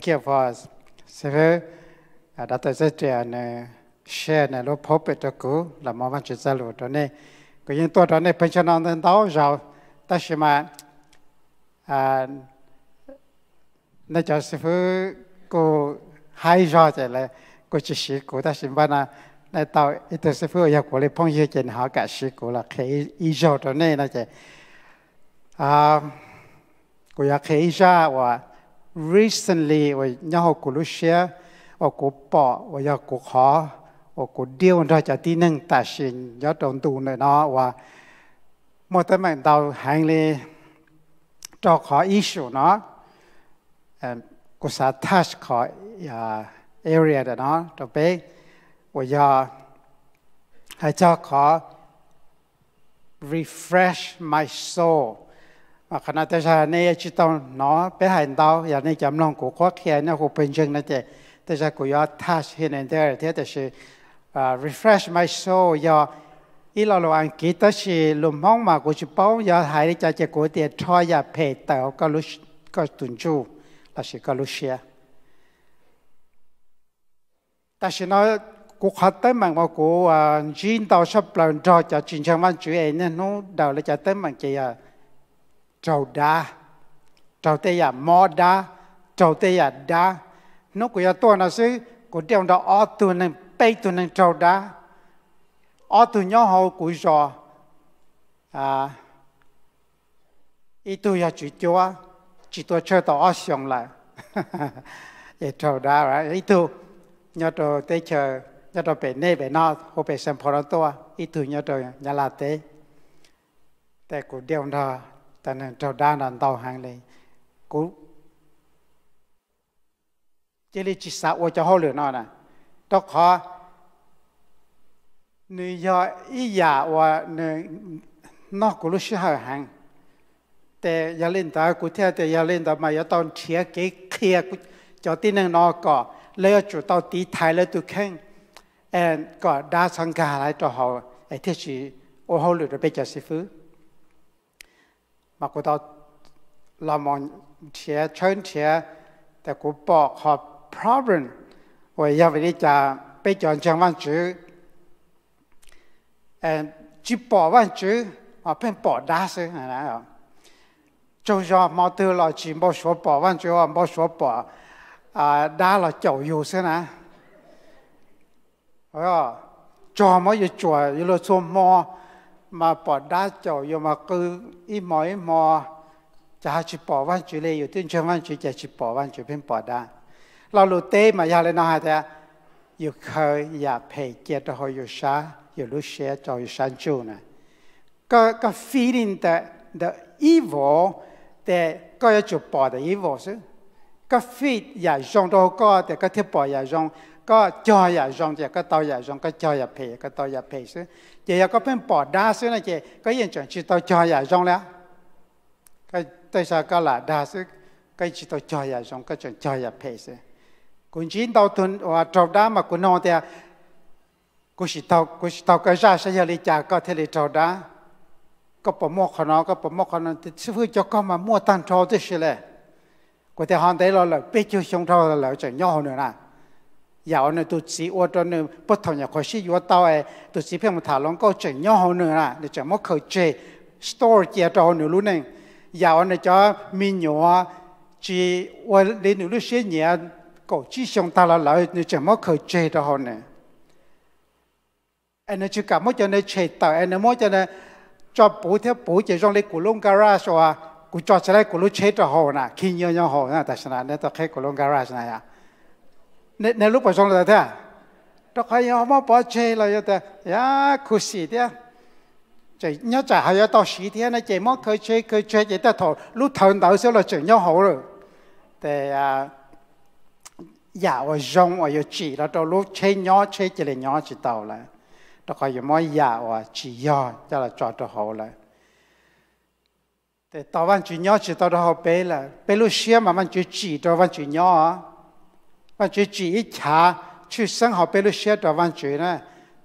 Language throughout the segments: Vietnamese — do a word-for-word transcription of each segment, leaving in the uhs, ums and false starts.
Thank you for sir. Đã tới rất chuyện share này lúc phổ biến cho cô là mong muốn chia sẻ luôn đó này. Cái nhữngตัวđó này phải cho nó đến đó rồi. Ta sẽ mà à nên cho sư phụ cô hay rồi thì là cô chỉ sĩ cô ta xin bạn là này tao ít sư phụ ở cô lấy phong hiệu trên họ cả sĩ cô là cái ý rồi đó này là chứ à côอยากให้raว่า recently ว่าย่อกูรู้เชื่อว่ากูปอว่าอยากกูขอว่ากูเดียวเราจะที่หนึ่งแต่สิ่งยอดตรงตูเลยเนาะว่าเมื่อแต่เมื่อเราหางเลยจอขอ issue เนาะกูสาทัชขอ area เนาะต่อไปว่าอยากให้เจ้าขอ refresh my soulขณะที่ฉันเนี่ยจิตต้องเนาะไปหาดาวอย่างนี้จำลองกูขอแค่เนี่ยกูเป็นจริงนะเจ้แต่ฉันกูอยากทัชเห็นเดียวที่แต่คือ refresh my soul อยากอีเราเราอังกฤษแต่คือลมห้องมากูจะเป้าอยากหายใจจากกูเดียทอยอยากเพย์แต่ก็รู้ก็ตุนจูแล้วคือก็รู้เชียแต่ฉันเนาะกูขัดเต็มมันว่ากูจีนดาวชอบเปล่าจอจะจีนช่างมันจุเองเนี่ยนู้ดาวเลยจะเต็มมันเจียtrâu đá, trâu tây à mò đá, trâu tây à đá, nó cũng là tôi nói chứ, cũng đeo đó ở tuần này, bay tuần này trâu đá, ở tuần nhỏ hậu cũng rồi, à, ít tôi là chỉ cho, chỉ tôi chơi tao ở xong lại, ít trâu đá rồi, ít tôi, nhớ tôi tới chơi, nhớ tôi về nơi về nọ, hôm về xem phở tôi, ít tôi nhớ tôi nhớ là thế,แต่กูเดียวđóแต่เนี่ยเจ้าด้านนั้นต่อหางเลยกูเจริญจิตสาวจะห้อเหลือนอนน่ะต้องขอเนื้อยาอีหยาว่าเนื้อนอกกูรู้ชื่อหางแต่อย่าเล่นตากูเท่แต่อย่าเล่นตามาอย่าตอนเทียเกเคลียกูจอดที่หนึ่งนอก่อเลยจุดตอนตีไทยแล้วตัวแข้งแอนก็ด้าสังกาอะไรต่อเขาไอ้ที่ชีโอ้ห้อเหลือไปจัดสิฟื้มากูต้องลองมองเชียเชิญเชียแต่กูบอกขอบ problem ว่าอยากไปจะไปจอนจังวันจื้อเอ่อจีปอวันจื้อมาเป็นปอดาซึอะไรอ่ะ就像毛头老几毛说ปอวันจื้อ毛说ปออ่าดาเราเจ้าอยู่ซึนะเออจอมาอยู่จ่อยอยู่เราชมมอมาปอดด้าเจ้าอยู่มาคืออีหมอยมอจะหาจิปอวันจุเลยอยู่ที่เชื่อวันจุจะจิปอวันจุเป็นปอดด้าเราลูเต้มาอยากเลยนะฮะแต่อยู่เคยอยากเพย์เกียรติหอยอยู่ช้าอยู่รู้เชียเจ้าอยู่ชันจูนะก็ก็ feeling the the evil แต่ก็จะจุปอด the evil ซึ่งก็ feed อยากจงตัวก็แต่ก็เที่ยวปอดอยากจงก็จอยอยากจงแต่ก็ต่ออยากจงก็จอยอยากเพย์ก็ต่ออยากเพย์ซึ่งเจ้าก็เป็นปอดด้าซึ่งนะเจ้าก็ยังจงจิตตัวจอยอยากจงแล้วก็แต่ชาก็หลาด้าซึ่งก็จิตตัวจอยอยากจงก็จงจอยอยากเพย์ซึ่งกุญจีนตัวตุนว่าจอดด้ามากุนนแต่กุศิตกุศิตก็จะใช้ยาลิจาก็เทเลจอดด้าก็ปมขนอก็ปมขนอที่ฟื้นจะก็มามั่วตั้งโทที่สิเลยกูแต่ฮันได้เราเลยไปจู่ชงโทเราจะย่อหนึ่งนะอย่าเอาในตัวสีอวดตัวหนึ่งพุทธอย่างคอยชี้อวดเต้าไอ้ตัวสีเพียงมาถามลองก็จะย่อหนึ่งนะเดี๋ยวจะมั่วเคยเจสตอร์เจียตัวหนึ่งรู้หนึ่งอย่าเอาในจะมีหนัวจีว่าเรียนหนึ่งรู้เสียเนี่ยก็ชี้ชงตาละเลยเดี๋ยวจะมั่วเคยเจตัวหนึ่งไอ้เนี่ยจะกลับมั่วจะในเฉดต่อไอ้เนี่ยมั่วจะในจอบปูเท่าปูจะจงเลยกุลงการาชว่ากูจอดจะได้กุลุเฉดตัวหน่ะขี้เยอะๆหน่ะแต่ฉะนั้นเนี่ยต้องแค่กุลงการาชนะยะในในรูปประชงเลยท่าต้องใครเอามาปอเชยเลยแต่ยาคุสีเดียจะเนี่ยจะให้ต่อสีเดียนะเจมั่งเคยเชยเคยเชยจะแต่ถอดรู้ทันเดาเสียเราจะเนี่ยหัวเลยแต่อย่าว่าจงว่าอยู่จีเราต้องรู้เชยเนี่ยเชยจะเลยเนี่ยจีเต่าเลยต้องใครอยู่มั่งอย่าว่าจีย่อจะเราจอดตัวหัวเลยแต่ตอนวันจีเนี่ยจีต่อตัวหัวไปเลยไปรู้เชื่อมามันจีจีตัววันจีเนี่ยวันจุจีอีชาชื่อ生好ไปรู้เชื่อตัววันจุนะ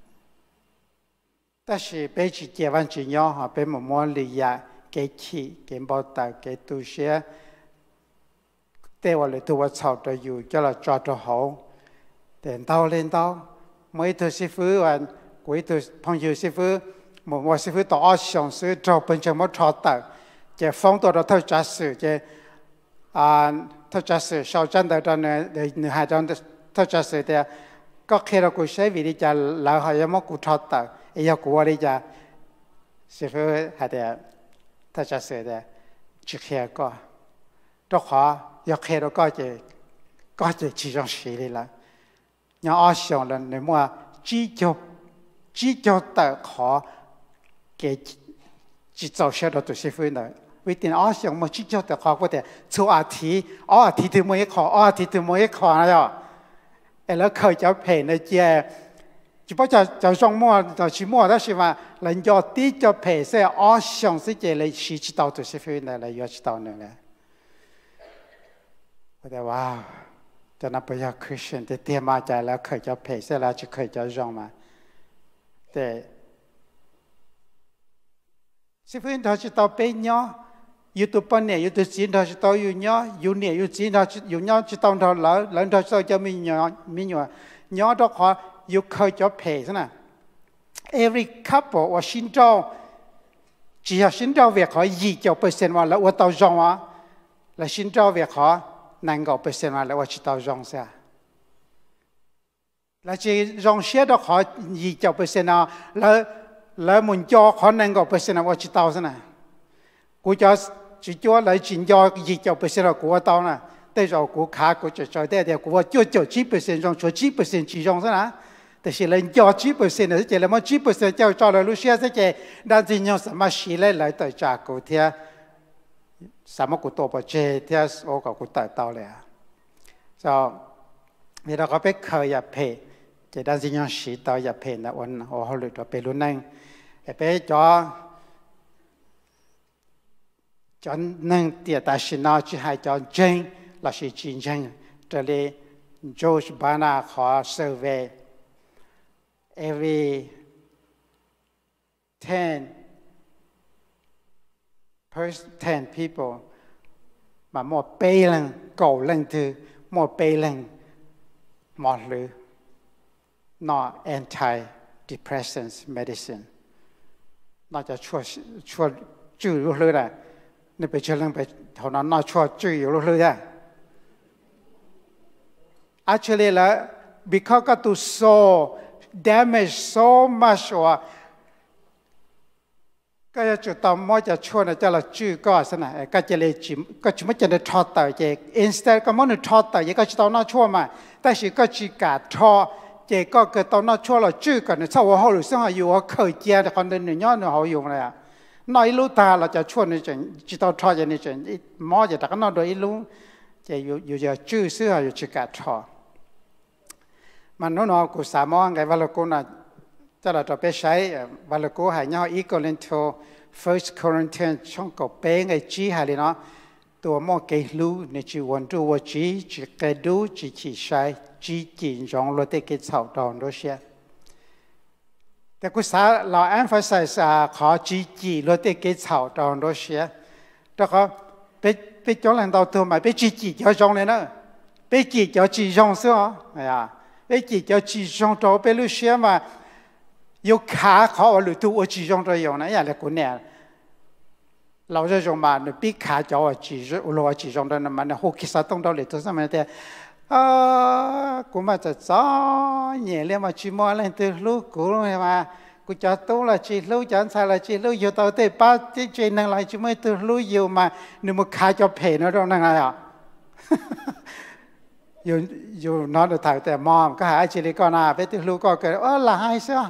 แต่是ไปจีเจวันจุย่อฮะไปหมู่มอลียาเกขี้เกบอตาเกตูเชียแต่ว่าเลยตัวชาวตัวอยู่จะเราจอดตัวเขาแต่เต้าเล่นเต้าเมื่อตัวสิฟื้นวันกุยตัวพงอยู่สิฟื้นหมู่ว่าสิฟื้นต่อสองซื้อจบเป็นจังหวะชอดแต่จะฟ้องตัวเราเท่าจัสจะอ่าเท่าจัสชาวจันทร์ตอนนี้เดี๋ยวหนึ่งหาจันเท่าจัสแต่ก็แค่เรากุยใช้วิธีจะเราหายมั่งกุชอดแต่ไอ้ยากูว่าเลยจะสิฟื้นหาแต่เท่าจัสแต่จิตแค่ก็ตัวขอยาแค่เราก็จะก็จะจีจงสีเลยละยังอ้อชงเลยในมั่วจีจบจีจบแต่ขอเกี่ยจีเจ้าเชื่อเราตัวสิฟื้นเลยวิธีอ้อชงมันจีจบแต่ขอก็แต่ชั่วอาทิตย์อ้ออาทิตย์ถึงไม่ขออ้ออาทิตย์ถึงไม่ขอนะจ๊ะเอแล้วเคยจะเพ่ในเจ้า只不过就上摸就去摸，但是嘛，人家低就陪些，我想是这类十七道都是非的来要知道呢嘞。我的哇，就那不要 Christian 的爹妈在了，可以陪些了，就可以叫上嘛。对，是非他是到北鸟，有到半年，有到钱他是到有鸟，有年有钱他是有鸟，就到他老，人他说叫米鸟米鸟，鸟的话。อยู่เคยจะเพย์ใช่ไหม every couple ว่าสินเจ้าจีฮะสินเจ้าเวียขอยี่เจ้าเปอร์เซ็นต์ว่าแล้วว่าต่อจงว่าแล้วสินเจ้าเวียขอนั่งก็เปอร์เซ็นต์ว่าแล้วว่าชิต่อจงเสียแล้วจีจงเสียดอกขอยี่เจ้าเปอร์เซ็นต์อ่ะแล้วแล้วมุนจอขอนั่งก็เปอร์เซ็นต์ว่าชิต่อใช่ไหมกูจะจีจ้าแล้วจินจอยี่เจ้าเปอร์เซ็นต์กูว่าต่อนะแต่เรากูขากูจะจอยได้เดียวกูว่าจ้าจ้าจีเปอร์เซ็นต์จงจ้าจีเปอร์เซ็นต์จีจงใช่ไหมแต่สิ่งที่ยอดจีบเปอร์เซ็นต์เนี่ยจะเลยมันจีบเปอร์เซ็นต์เจ้าจอเรารู้เชื่อสิเจด้านที่ยังสามารถสิ่งเลยต่อจากกูเทียสามารถกูตัวปัจเจเทียโอ้กับกูต่อต่อเลยอ่ะก็มีเราก็ไปเคยอยากเพย์จะด้านที่ยังสิ่งต่ออยากเพย์นะวันโอ้โหหลุดไปรุ่นนึงไปจอจอนึงเตียตาชินาจีให้จอเจงเราสิจริงจังจะเลยโจชบานาขอเซอร์เวย์ every ten person ten people มาหมดเปลังเก่าลังคือหมดเปลังหมดหรือ not anti depressant medicine น่าจะช่วยช่วยจืดรู้เลยนะนี่ไปเชื่อเรื่องไปเท่านั้นน่าช่วยจืดอยู่รู้เลยนะ actually แล้ว because ก็ตัว so damage so much ว่าก็จะจุดต่อมอจะช่วยนะจะเราจืดก็สนะก็จะเลยจิมก็จะไม่จะได้ทอดต่อเจ instead ก็มันทอดต่อเจก็จะต้องน่าช่วยมาแต่สิก็จีกาทอเจก็เกิดตอนน่าช่วยเราจืดกันเนี่ยถ้าว่าเขาหรือซึ่งอยู่ว่าเคยเจอแต่คนเดินเนี่ยย้อนเขาอยู่เลยอ่ะน้อยรู้ตาเราจะช่วยในจังจิตเอาทอจะในจังมอจะแต่ก็น้อยโดยรู้จะอยู่อยู่จะจืดเสื้ออยู่จีกาทอมันนู้นเอากุศลมองไงว่าเรากูน่ะจะเราจะไปใช้ว่าเรากูหายเนาะอีกอลินโท first Corinthians ช่องกับเป้งไอจีหายเลยเนาะตัวมองเกลูในจีวันตัวว่าจีจีเกดูจีจีใช้จีจีจงเราได้เกิดสาวดอนด้วยเชียแต่กุศลเรา emphasize ขอจีจีเราได้เกิดสาวดอนด้วยเชียแต่ก็ไปไปจงหลังตัวตัวใหม่ไปจีจีเจ้าจงเลยเนาะไปจีเจ้าจีจงเสียไอ้ยาไปจีเจ้าจีจงตัวไปรู้เชียมา有卡考我路途我集中着用呢，呀，来过年，老这种嘛，你比卡叫我集中，我老集中着那嘛，那好其实动到里头上面的，啊，我嘛就早年了嘛，去摸人的路过了嘛，我就到了去路讲才了去路有到对把这这能来去么的路有嘛，你们卡叫赔那种那个呀。อยู่อยู่นอนดูถ่ายแต่มอมก็หาจิริก็น่าไปที่ลูกก็เกิดเออละหายเสีย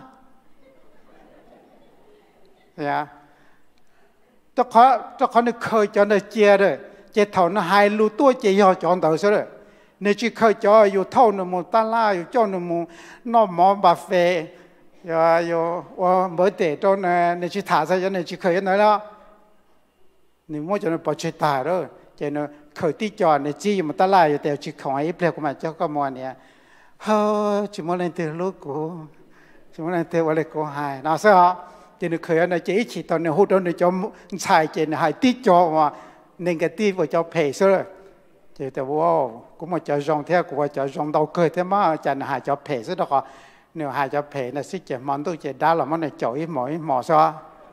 เนี่ยตัวเขาตัวเขาเนี่ยเคยจอนเจียเลยเจียเท่านั้นหายรู้ตัวเจียจอนเต่าเสียเลยเนี่ยจีเคยจออยู่เท่านั้นมูตาล่าอยู่จอนนั้นมูนอมอบาเฟ่อยู่อยู่ว่าเมื่อเด็กตอนเนี่ยจีถ่ายซะจนเนี่ยจีเคยยังไงแล้วนี่มั่วจนปวดใจตายเลยเจนเคยที่จอเนี่ยจีมันตลาดอยู่แต่จีของไอ้เปลือกมันเจ้าก็มัวเนี่ยเฮ้ยจีมันเล่นเตะลูกกูจีมันเล่นเตะวันเล็กกูหายน่าเสียเจนเคยเนี่ยจีฉีดตอนเนี่ยหูตอนเนี่ยจอมชายเจนหายที่จอว่าหนึ่งกับที่ว่าจอเพย์ซะเลย chỉแต่ว่าcũng mà cho rong theo của cho rong đầu cười thế mà chẳng hại cho phê rất đó nếu hại cho phê là xích chỉ món tôi chỉ đá là món này chổi mỗi mỏ sao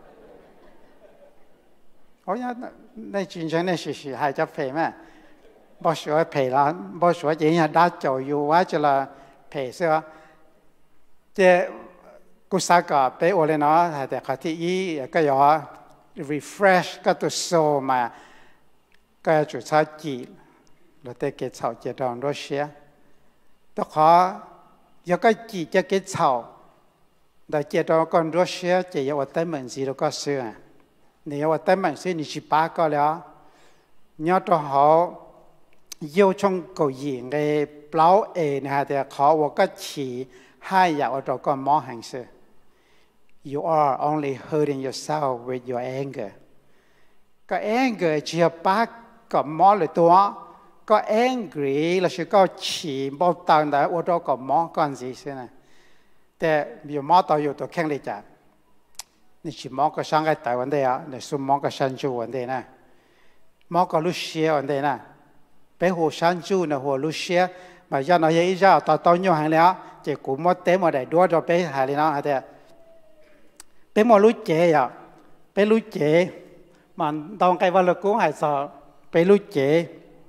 có nháในจริงจังใน事实หายจะเพไหมบ่สวยเพละบ่สวยจริงๆได้เจ้าอยู่ว่าจะละเพเสียเจ้กุศลก็ไปโอเลนะแต่ข้าที่อีก็อย่า refresh ก็ตัวโซมาก็จุดชาจีเราแต่เกิดเฉาเจดอนรัสเซียตัวขอยังก็จีจะเกิดเฉาแต่เจดอนก่อนรัสเซียจะยังว่าแต่เหมือนสิเราก็เสื่อ你我根本是你是八个了，你要做好，要从个人的表现下的考我个词，还要我做个么形式。You are only hurting yourself with your anger。個 anger 只有八個麼嚟多，個 angry là是個詞冇當到我做個麼關係先啊，但有麼到有到傾嚟着。你是某個上個台灣的啊，你是某個山豬問題呢？某個路線問題呢？俾hồ山豬呢hồ路線，mà do nó ý ra tao tao nhiều hàng了，chỉ cũng một té một đại đua cho bé hàng đi nó hay thế. Bé một lú chế à, bé lú chế, mà tao cái vào lực cũng hay sợ bé lú chế.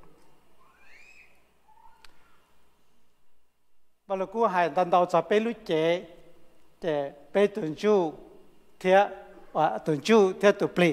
Vào lực cũng hay tao tao sợ bé lú chế, để bé tuần chú thế và tuần chú thế tụ pli,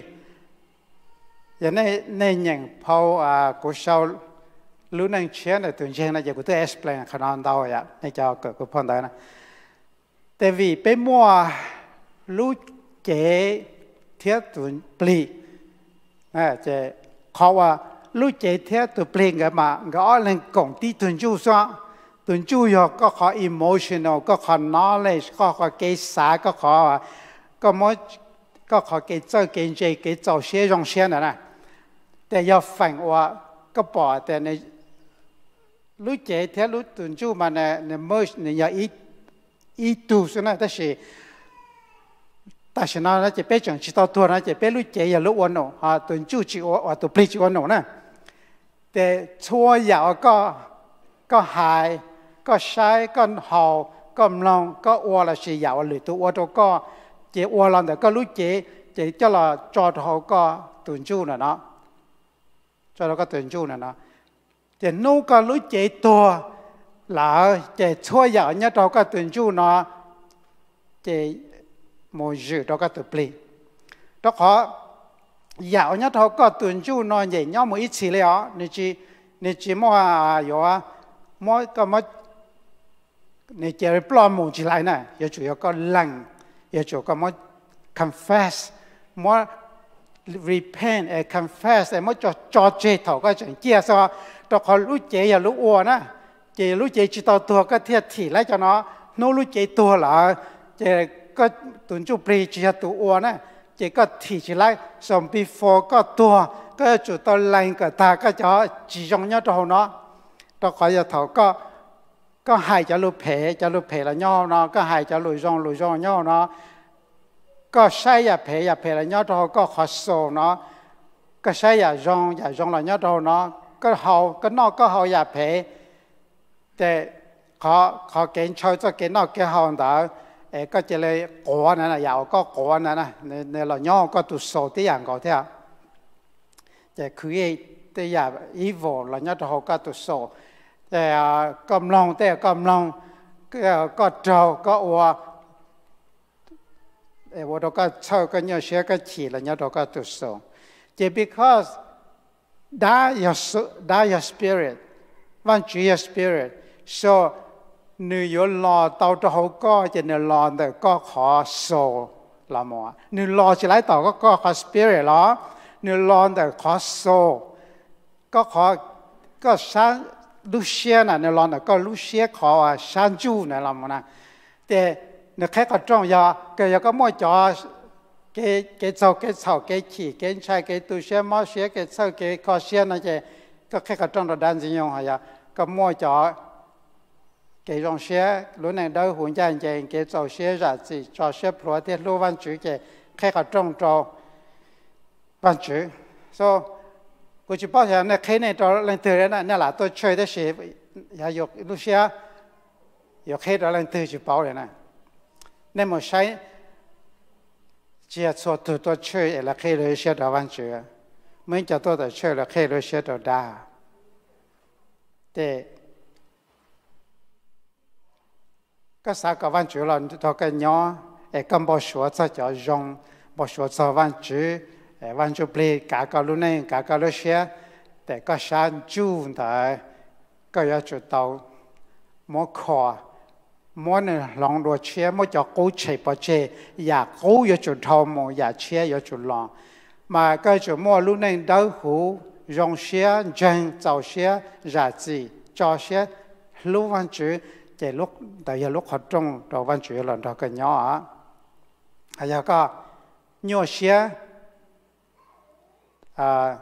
giờ này này nhận phao à của sau lúc này chuyện là tuần trước này giờ của tôi explain khả năng đâu vậy, này cho cái cái phần đó này, tại vì bé mua lúc chế thế tuần pli, à chế họว่าlúc chế thế tụ pli cái mà gọi là công ty tuần chú sao tuần chú giờ có khó emotional có khó knowledge có khó cái xã có khóก็มอก็ขอเกจเจอเกณฑ์ใจเกจเจ้าเชี่ยรงเชี่ยนะนะแต่ยาฝังว่าก็ปอแต่ในรู้เจเทรู้ตุนจูมาในในเมื่อในยาอีอีตูสุนะแต่สิแต่ฉันน่ะจะเป็นจังชิตาตัวนะจะเป็นรู้เจยารู้วันโนฮะตุนจูจิว่าตัวพลิจิวันโนนะแต่ชั่วยาวก็ก็หายก็ใช้ก็ห่อก็มลองก็วัวละสิยาวหรือตัววัวตัวก็chế qua lần đó có lúc chế chế cho là cho họ có tuần chu nữa nó cho nó có tuần chu nữa nó chế nô có lúc chế to là chế chua dạo nhá cho có tuần chu nó chế một giờ cho có tuần pli đó họ dạo nhá cho có tuần chu nó nhảy nhau một ít xí lẹo nên chỉ nên chỉ mua à có mua có mua nên chế plom một chỉ lại này giờ chủ yếu có lằng giờ chủ có muốn confess, muốn repent, and confess, muốn cho cho chế thầu cái chuyện kia sao? Đó họ lúc chế giờ lúc uo na, chế lúc chế chỉ tao tua cái thiệt thì lấy cho nó, nó lúc chế tua là chế cái tuần chú pre chỉ là tua uo na, chế cái thì chỉ lấy, xong before cái tua cái chủ tao lấy cái ta cái cho chỉ dùng nhau cho nó, đó họ giờ thầu cáiก็หายจะลุเพจะลุเพละย่อเนาะก็หายจะลุยจงลุยจงย่อเนาะก็ใช่อย่าเพอย่าเพละย่อทอก็ขอโซเนาะก็ใช่อย่าจงอย่าจงละย่อทอเนาะก็เฮาก็นอกก็เฮาอย่าเพแต่ขอขอเกณฑ์ช่วยจะเกณฑ์นอกเกณฑ์เฮาแต่เอก็จะเลยโกนนั่นน่ะยาวก็โกนนั่นน่ะในในละย่อก็ตุโซที่อย่างก็เท่าจะคือที่อย่าง evil ละย่อทอก็ตุโซแต่กำลังแต่กำลังก็ก็เจ้าก็ว่าเออว่าเราก็เช่าก็เนี่ยเชื่อก็ฉีดแล้วเนี่ยเราก็ตุสงจะ because that your that your spirit วันจุย your spirit so เนื้อรอเตาตัวเขาก็จะเนื้อรอแต่ก็ขอโซละมัวเนื้อรอจะไล่ต่อก็ก็ขอ spirit หรอเนื้อรอแต่ขอโซก็ขอก็ชั้นลูเชียน่ะในรอนก็ลูเชียขอชันจูในลำนะแต่ในแค่ก็จ้องยาเกยก็มั่วจอเกเกเจ้าเกเจ้าเกขี่เกใช้เกตุเชียมั่วเชียเกเจ้าเกคอเชียนั่นเจก็แค่ก็จ้องเราดันสิยงหายาก็มั่วจอเกยงเชียรู้ในดาวหุ่นใจเจงเกเจ้าเชียจัดสิจอเชียพลัวเทียรู้วันจุเจแค่ก็จ้องจอวันจุ so กู cô chỉ bảo rằng này khi này đó lần thứ đấy này là tôi chơi đó sẽ ya dục lúc xưa dục khi đó lần thứ chỉ bảo rồi này nên mà sai chỉ số từ tôi chơi là khi rồi sẽ đó văn chữ mình cho tôi chơi là khi rồi sẽ đó đa để các xã các văn chữ là tôi cái nhỏ để cầm bảo số cho cho dùng bảo số cho văn chữ văn chữ plei cả cái lúc này cả cái lúc xưa để các xã chú tại cái ya chủ tàu mỗi kho mỗi này lòng đồ chia mỗi cho cố chạy bỏ chạy ya cố ya chủ thầu mỗi ya chia ya chủ lòng mà cái chủ mỗi lúc này đau hú dùng xe chân tàu xe ra gì cho xe lúc văn chữ để lúc tại giờ lúc hoạt động đầu văn chữ là đó cái nhỏ á hay là có nhiều xe à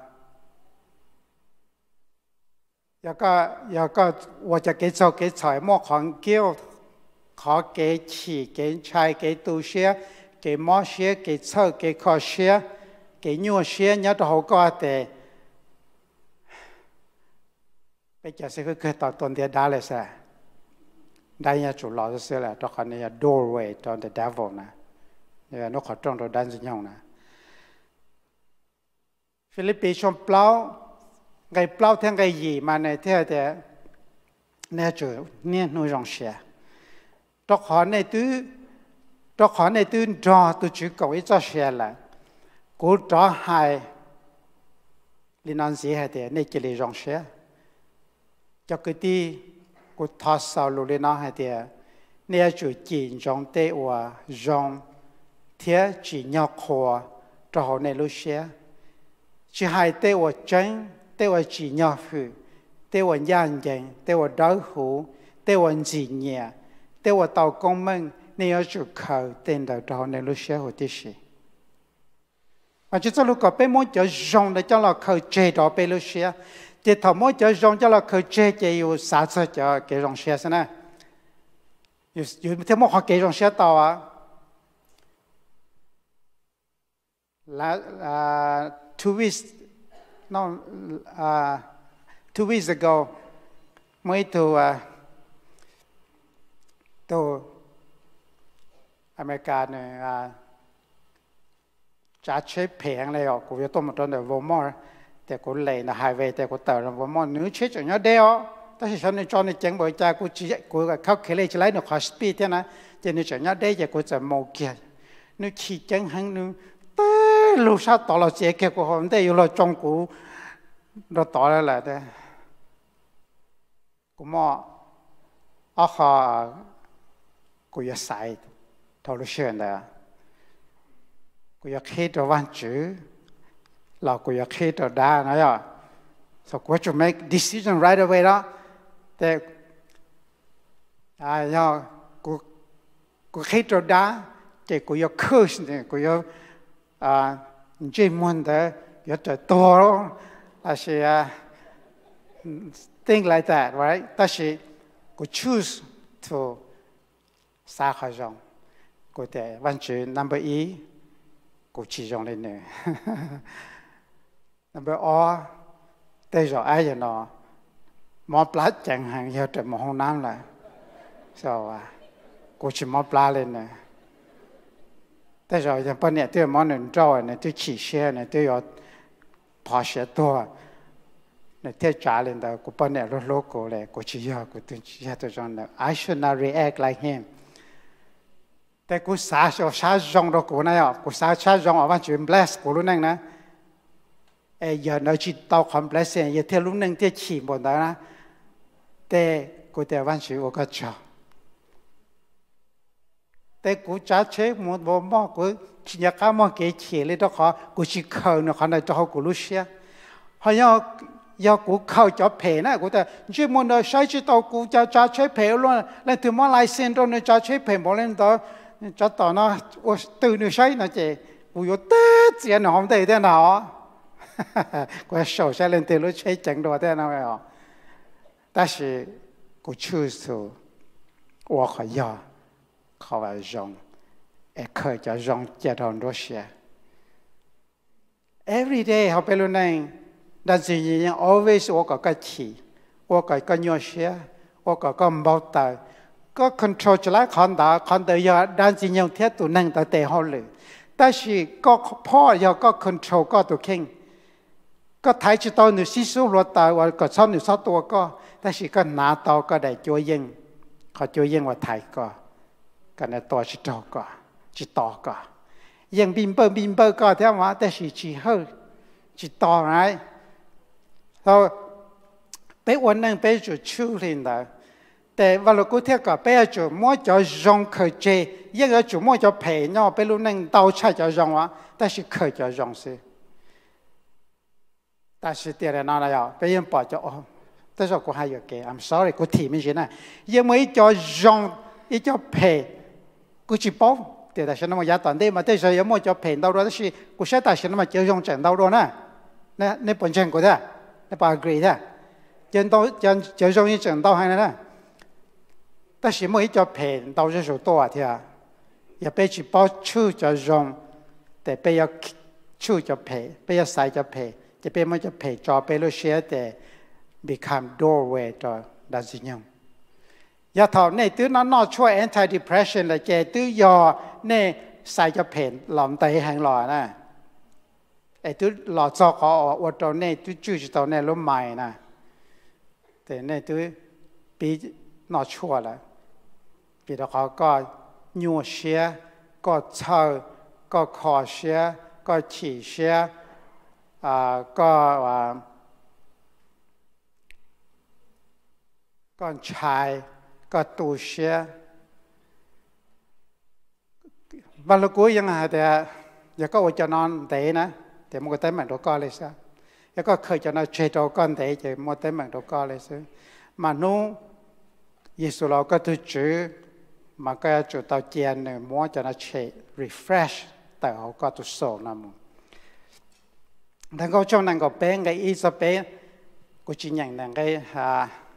有個有個或者幾做幾財麼行叫可幾次幾菜幾杜些幾麼些幾臭幾可些幾牛些nhớ到好個的，bây giờ sẽ cứ tạo tuần địa đá lại sao? Đây nhà chủ lò sẽ là đó là nhà doorway to the devil nè, nó khó trong đó đan gì nhau nè. Philippines trong plau ngày plau theo ngày gì mà này theo thế nè chủ nè nuôi rong xe đó khó này tứ đó khó này tứ cho tôi chỉ cầu ít cho xe là cố cho hai liên quan gì hay thế này chỉ là rong xe cho cái đi cố tháo sau luôn liên quan hay thế nè chủ chỉ rong tê và rong thế chỉ nhau khó cho họ này lúc xe chỉ hai tê và chân tê wa chỉ nhau phụ, tê wa nhân dân, tê wa đau khổ, tê wa gì nhẹ, tê wa tàu công minh, nên ở chỗ khẩu tên đầu đó nên lúc xưa hồi tí sĩ. Mà chỉ cho lúc có bé muốn cho rong để cho là khẩu chế đó bé lúc xưa, chỉ thầu muốn cho rong cho là khẩu chế chỉ yêu xã cho cho cái rong xưa xem nè, yêu yêu thế muốn học cái rong xưa tàu à, là two weeks No, uh, two weeks ago, mới từ uh, từ America này uh, trả chế phèn này ở, của tôi một tuần ở Walmart, để của lệ là highway, để của tàu là Walmart nếu chế cho nhau đeo, ta sẽ cho nên cho nên chẳng bởi cha của chị của các khế lệ chỉ lấy nó khó speed thế này, cho nên cho nhau đeo để của chợ màu kia, nếu chỉ chẳng hăng nếu lúc sau tỏ là chế kia của họ đây yêu là trong cũ nó tỏ ra là thế cũng mà ở họ cũng có sai thầu lúc xưa này cũng có khi đó văn chữ là cũng có khi đó đa nói à so cũng phải make decision right away đó để à do cũng cũng khi đó đa thì cũng có curse này cũng có à chỉ muốn thế có thể to là sẽ things like that right ta sẽ có choose to xa khỏi rong có thể văn chữ number e có chỉ rong lên nữa number o đây rồi ai vậy nó mò plá chẳng hạn giờ trời mò hông nam là sao à có chỉ mò plá lên nữaแต่เราอย่างปนเนี่ยตัวมันหนึ่งเจ้าเนี่ยตัวขี้เชี่ยเนี่ยตัวพอเสียตัวเนี่ยเที่ยวจ่าเลยแต่กูปนเนี่ยรถโลโก้เลยกูชี้ยากูตัวชี้ยาตัวจอนเนี่ย I should not react like him แต่กูสาชอชาจงเรากูนะอ่ะกูสาชาจงอ่ะว่าจุด bless กูรู้นั่งนะเอ้ยอย่าเราจิตต่อความ bless อย่าเที่ยวรู้นั่งเที่ยวขี้หมดแล้วนะแต่กูแต่วันจุด我ก็ชอบแต่กูจะเช็คหมดบ่มอกูอยากมาเกยเขียเลยต้องขอกูชิเขาเนาะขนาดจะเอากูรู้เสียเพราะยังยังกูเข้าจะเพนะกูแต่ช่วยมันเราใช้ชีวิตกูจะจะใช้เพลล้วนแล้วถึงมาลายเส้นตรงนี้จะใช้เพลหมดเลยต่อจะต่อเนาะว่าตื่นใช้นะเจ้กูอยู่เต้เจียนหอมเต้เต้หนาวกูจะโซ่ใช้เล่นเต้รู้ใช้จังตัวเต้หนาวไม่หรอแต่是กูชื่อสู我可要เขาว่าจงเอเคยจะจงเจริญรู้เสีย every day เขาไปรู้ใน但是人 always 我個個氣，我個個尿血，我個個冇得，個 control 起來看到看到有，但是人貼都能到地好了，但是個พ่อ有個 control 個都傾，個睇住到你師叔落到或個操你操ตัวก็但是個拿到個ได้ช่วยยิงเขาช่วยยิงว่าไทยก็ก็ในตัวจิตต่อก็จิตต่อก็ยิงบินเบอร์บินเบอร์ก็เท่าว่าแต่是จิตเฮจิตต่อไรเราไปวันนึงไปจุดชูลินได้แต่ว่าเราก็เที่ยวกับไปจุดมั่วจะยงเคยเจยังก็จุดมั่วจะเพย์เนาะไปรู้นึงเตาใช่จะยงวะแต่是เคยจะยงสิแต่是เดี๋ยวนั้นแล้วไปยังปอจะอ๋อแต่เราก็ให้อยู่แก I'm sorry กูถีไม่ใช่นะยังไม่จะยงอีจะเพย์กูจีบเดี๋ยวแต่ฉันมาอยากตอนนี้มาแต่ฉันยังไม่จะเพย์เราด้วยแต่是กูใช้แต่ฉันมาจะยงจังเราด้วยนะเนี่ยในปัจจุบันกูได้ในปากรีได้ยังต้องยังจะยงอีจังเราให้นะแต่是ไม่จะเพย์เราจะสูตัวเถอะอย่าไปจีบชื่อจะยงแต่ไปอยากชื่อจะเพย์ไปอยากใส่จะเพย์จะเป็นมันจะเพย์จอไปรู้เชื่อแต่ become doorway ต่อด้านสิ่งยังอย่าถอดในตื้อนั้นนอช่วย anti depression เลยเจตื้อยอในใส่จะเพย์หลอมไตแห่งหล่อนะไอ้ตื้อหล่อจอขออวดตัวในตื้อจื้อจะตัวในล้มใหม่นะแต่ในตื้อปีนอช่วยแล้วปีต่อเขาก็ยัวเชียก็เช่าก็คอเชียก็ฉี่เชียอ่าก็ว่าก็ชายก็ตูเชียวันละกูยังไงแต่ยังก็ว่าจะนอนเตะนะแต่มันก็เต็มเหมือนตัวก้อนเลยซะยังก็เคยจะนอนเชโตก้อนเตะจะมันเต็มเหมือนตัวก้อนเลยซะมานู้ยิสุเราก็ตัวจื้อมันก็จุดเตาเจียนเนี่ยมัวจะนอนเช refresh แต่เขาก็ตัวโซ่นะมึงแต่ก็ช่วงนั้นก็เป็นไงอีสเปนกูจริงอย่างนั้นไงฮะ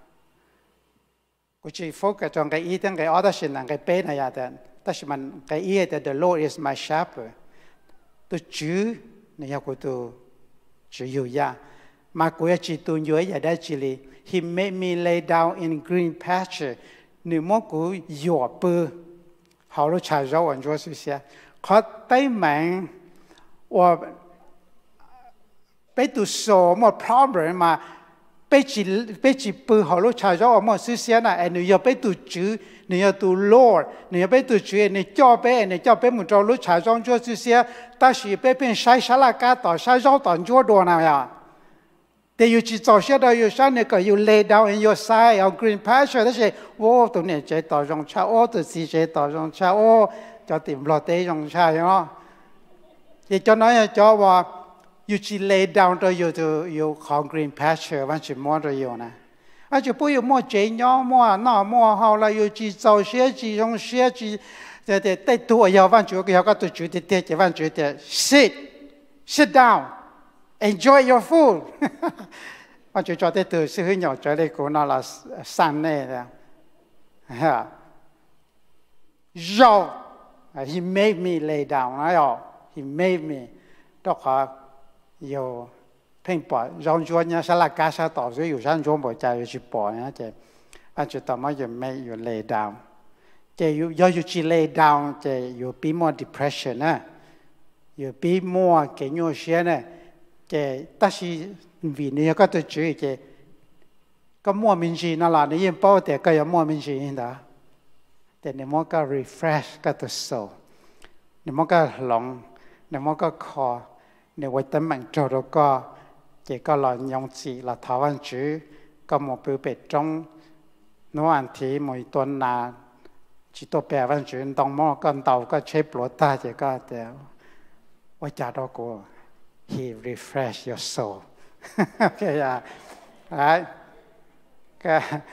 กูจะโฟกัสตรงไงอีตั้งไงอัตชินนั่งไงเป็นอะไรแต่แต่ฉันมันไงอีแต่ the Lord is my shepherd ตัวจื้อเนี่ยกูตัวจื้ออยู่ยามากูจะจีตัวอยู่อย่าได้จีลี He made me lay down in green pasture หนึ่งมั่วกูหยอดปื้อเขาลูกชายเราอันชัวสุดเสียเขาได้แมงว่าไปดูโซ่หมด problem มาไปจีไปจีปืนเขาลูกชายเราหมดซื้อเสียนะไอ้หนูอย่าไปดูจื้อหนูอย่าดู Lord หนูอย่าไปดูจื้อหนูจ่อไปหนูจ่อไปหมดเราลูกชายเราชัวซื้อเสียแต่是ไปเป็นใช้ชาลากาต่อใช้เราต่อชัวตัวนะ呀แต่อยู่จีจ่อเสียเราอยู่ชั้นเนี่ยก็อยู่ lay down in your side เอา green pasture แต่是โอ้ตัวเนี่ยใจต่อรองชาโอ้ตัวสีใจต่อรองชาโอ้จะติ่มรอเตยรองชาเนาะที่เจ้าน้อยเจ้าว่าอยู่จี lay down ตัวอยู่ตัวอยู่ของ green pasture วันจีมัวตัวอยู่นะอาจจะพูดอยู่มัวเจียงมัวหน้ามัวเขาเลยอยู่จีจ่อเสียจีรองเสียจีแต่แต่แต่ตัวอยาวันจีก็อยากตัวจีเด็ดเด็ดวันจีเด็ด sit sit down enjoy your food วันจีจอดเด็ดตัวซื้อหน่อจอดเลยกูน่าละสั่นเนี่ยนะฮะยอ He made me lay down นะยอ He made me ต้องขออยู่เพ่งปอดรองจวนเนี่ยสลักกาสต่อซื้ออยู่ชั้นจวนบ่ใจอยู่จีปอนะเจ้วันจีต่อมาอยู่ไม่อยู่ lay down เจ้อยู่ย่ออยู่จี lay down เจ้อยู่ปีมัว depression นะอยู่ปีมัวเกี่ยวเสียนะเจ้แต่是วินี่ก็ตัวจื้อเจ้ก็มัวมินจีนั่นแหละนี่ยังเป้าแต่ก็ยังมัวมินจีนี่นะแต่เนี่ยมันก็ refresh ก็ตัวโซ่เนี่ยมันก็หลงเนี่ยมันก็คอเนี่ยไว้ตั้งมันโจรก็เจ้ก็หลอนยองจีหลอดท้าวันจื้อก็มัวเปเป็ดจงโน้อันที่มวยตัวนาจีตัวแปรวันจื้อต้องมอก็เต่าก็เช็บปลดตาเจ้ก็แต่ว่าจ่าดอกกู He refresh your soul โอเคอ่ะไอ้ก็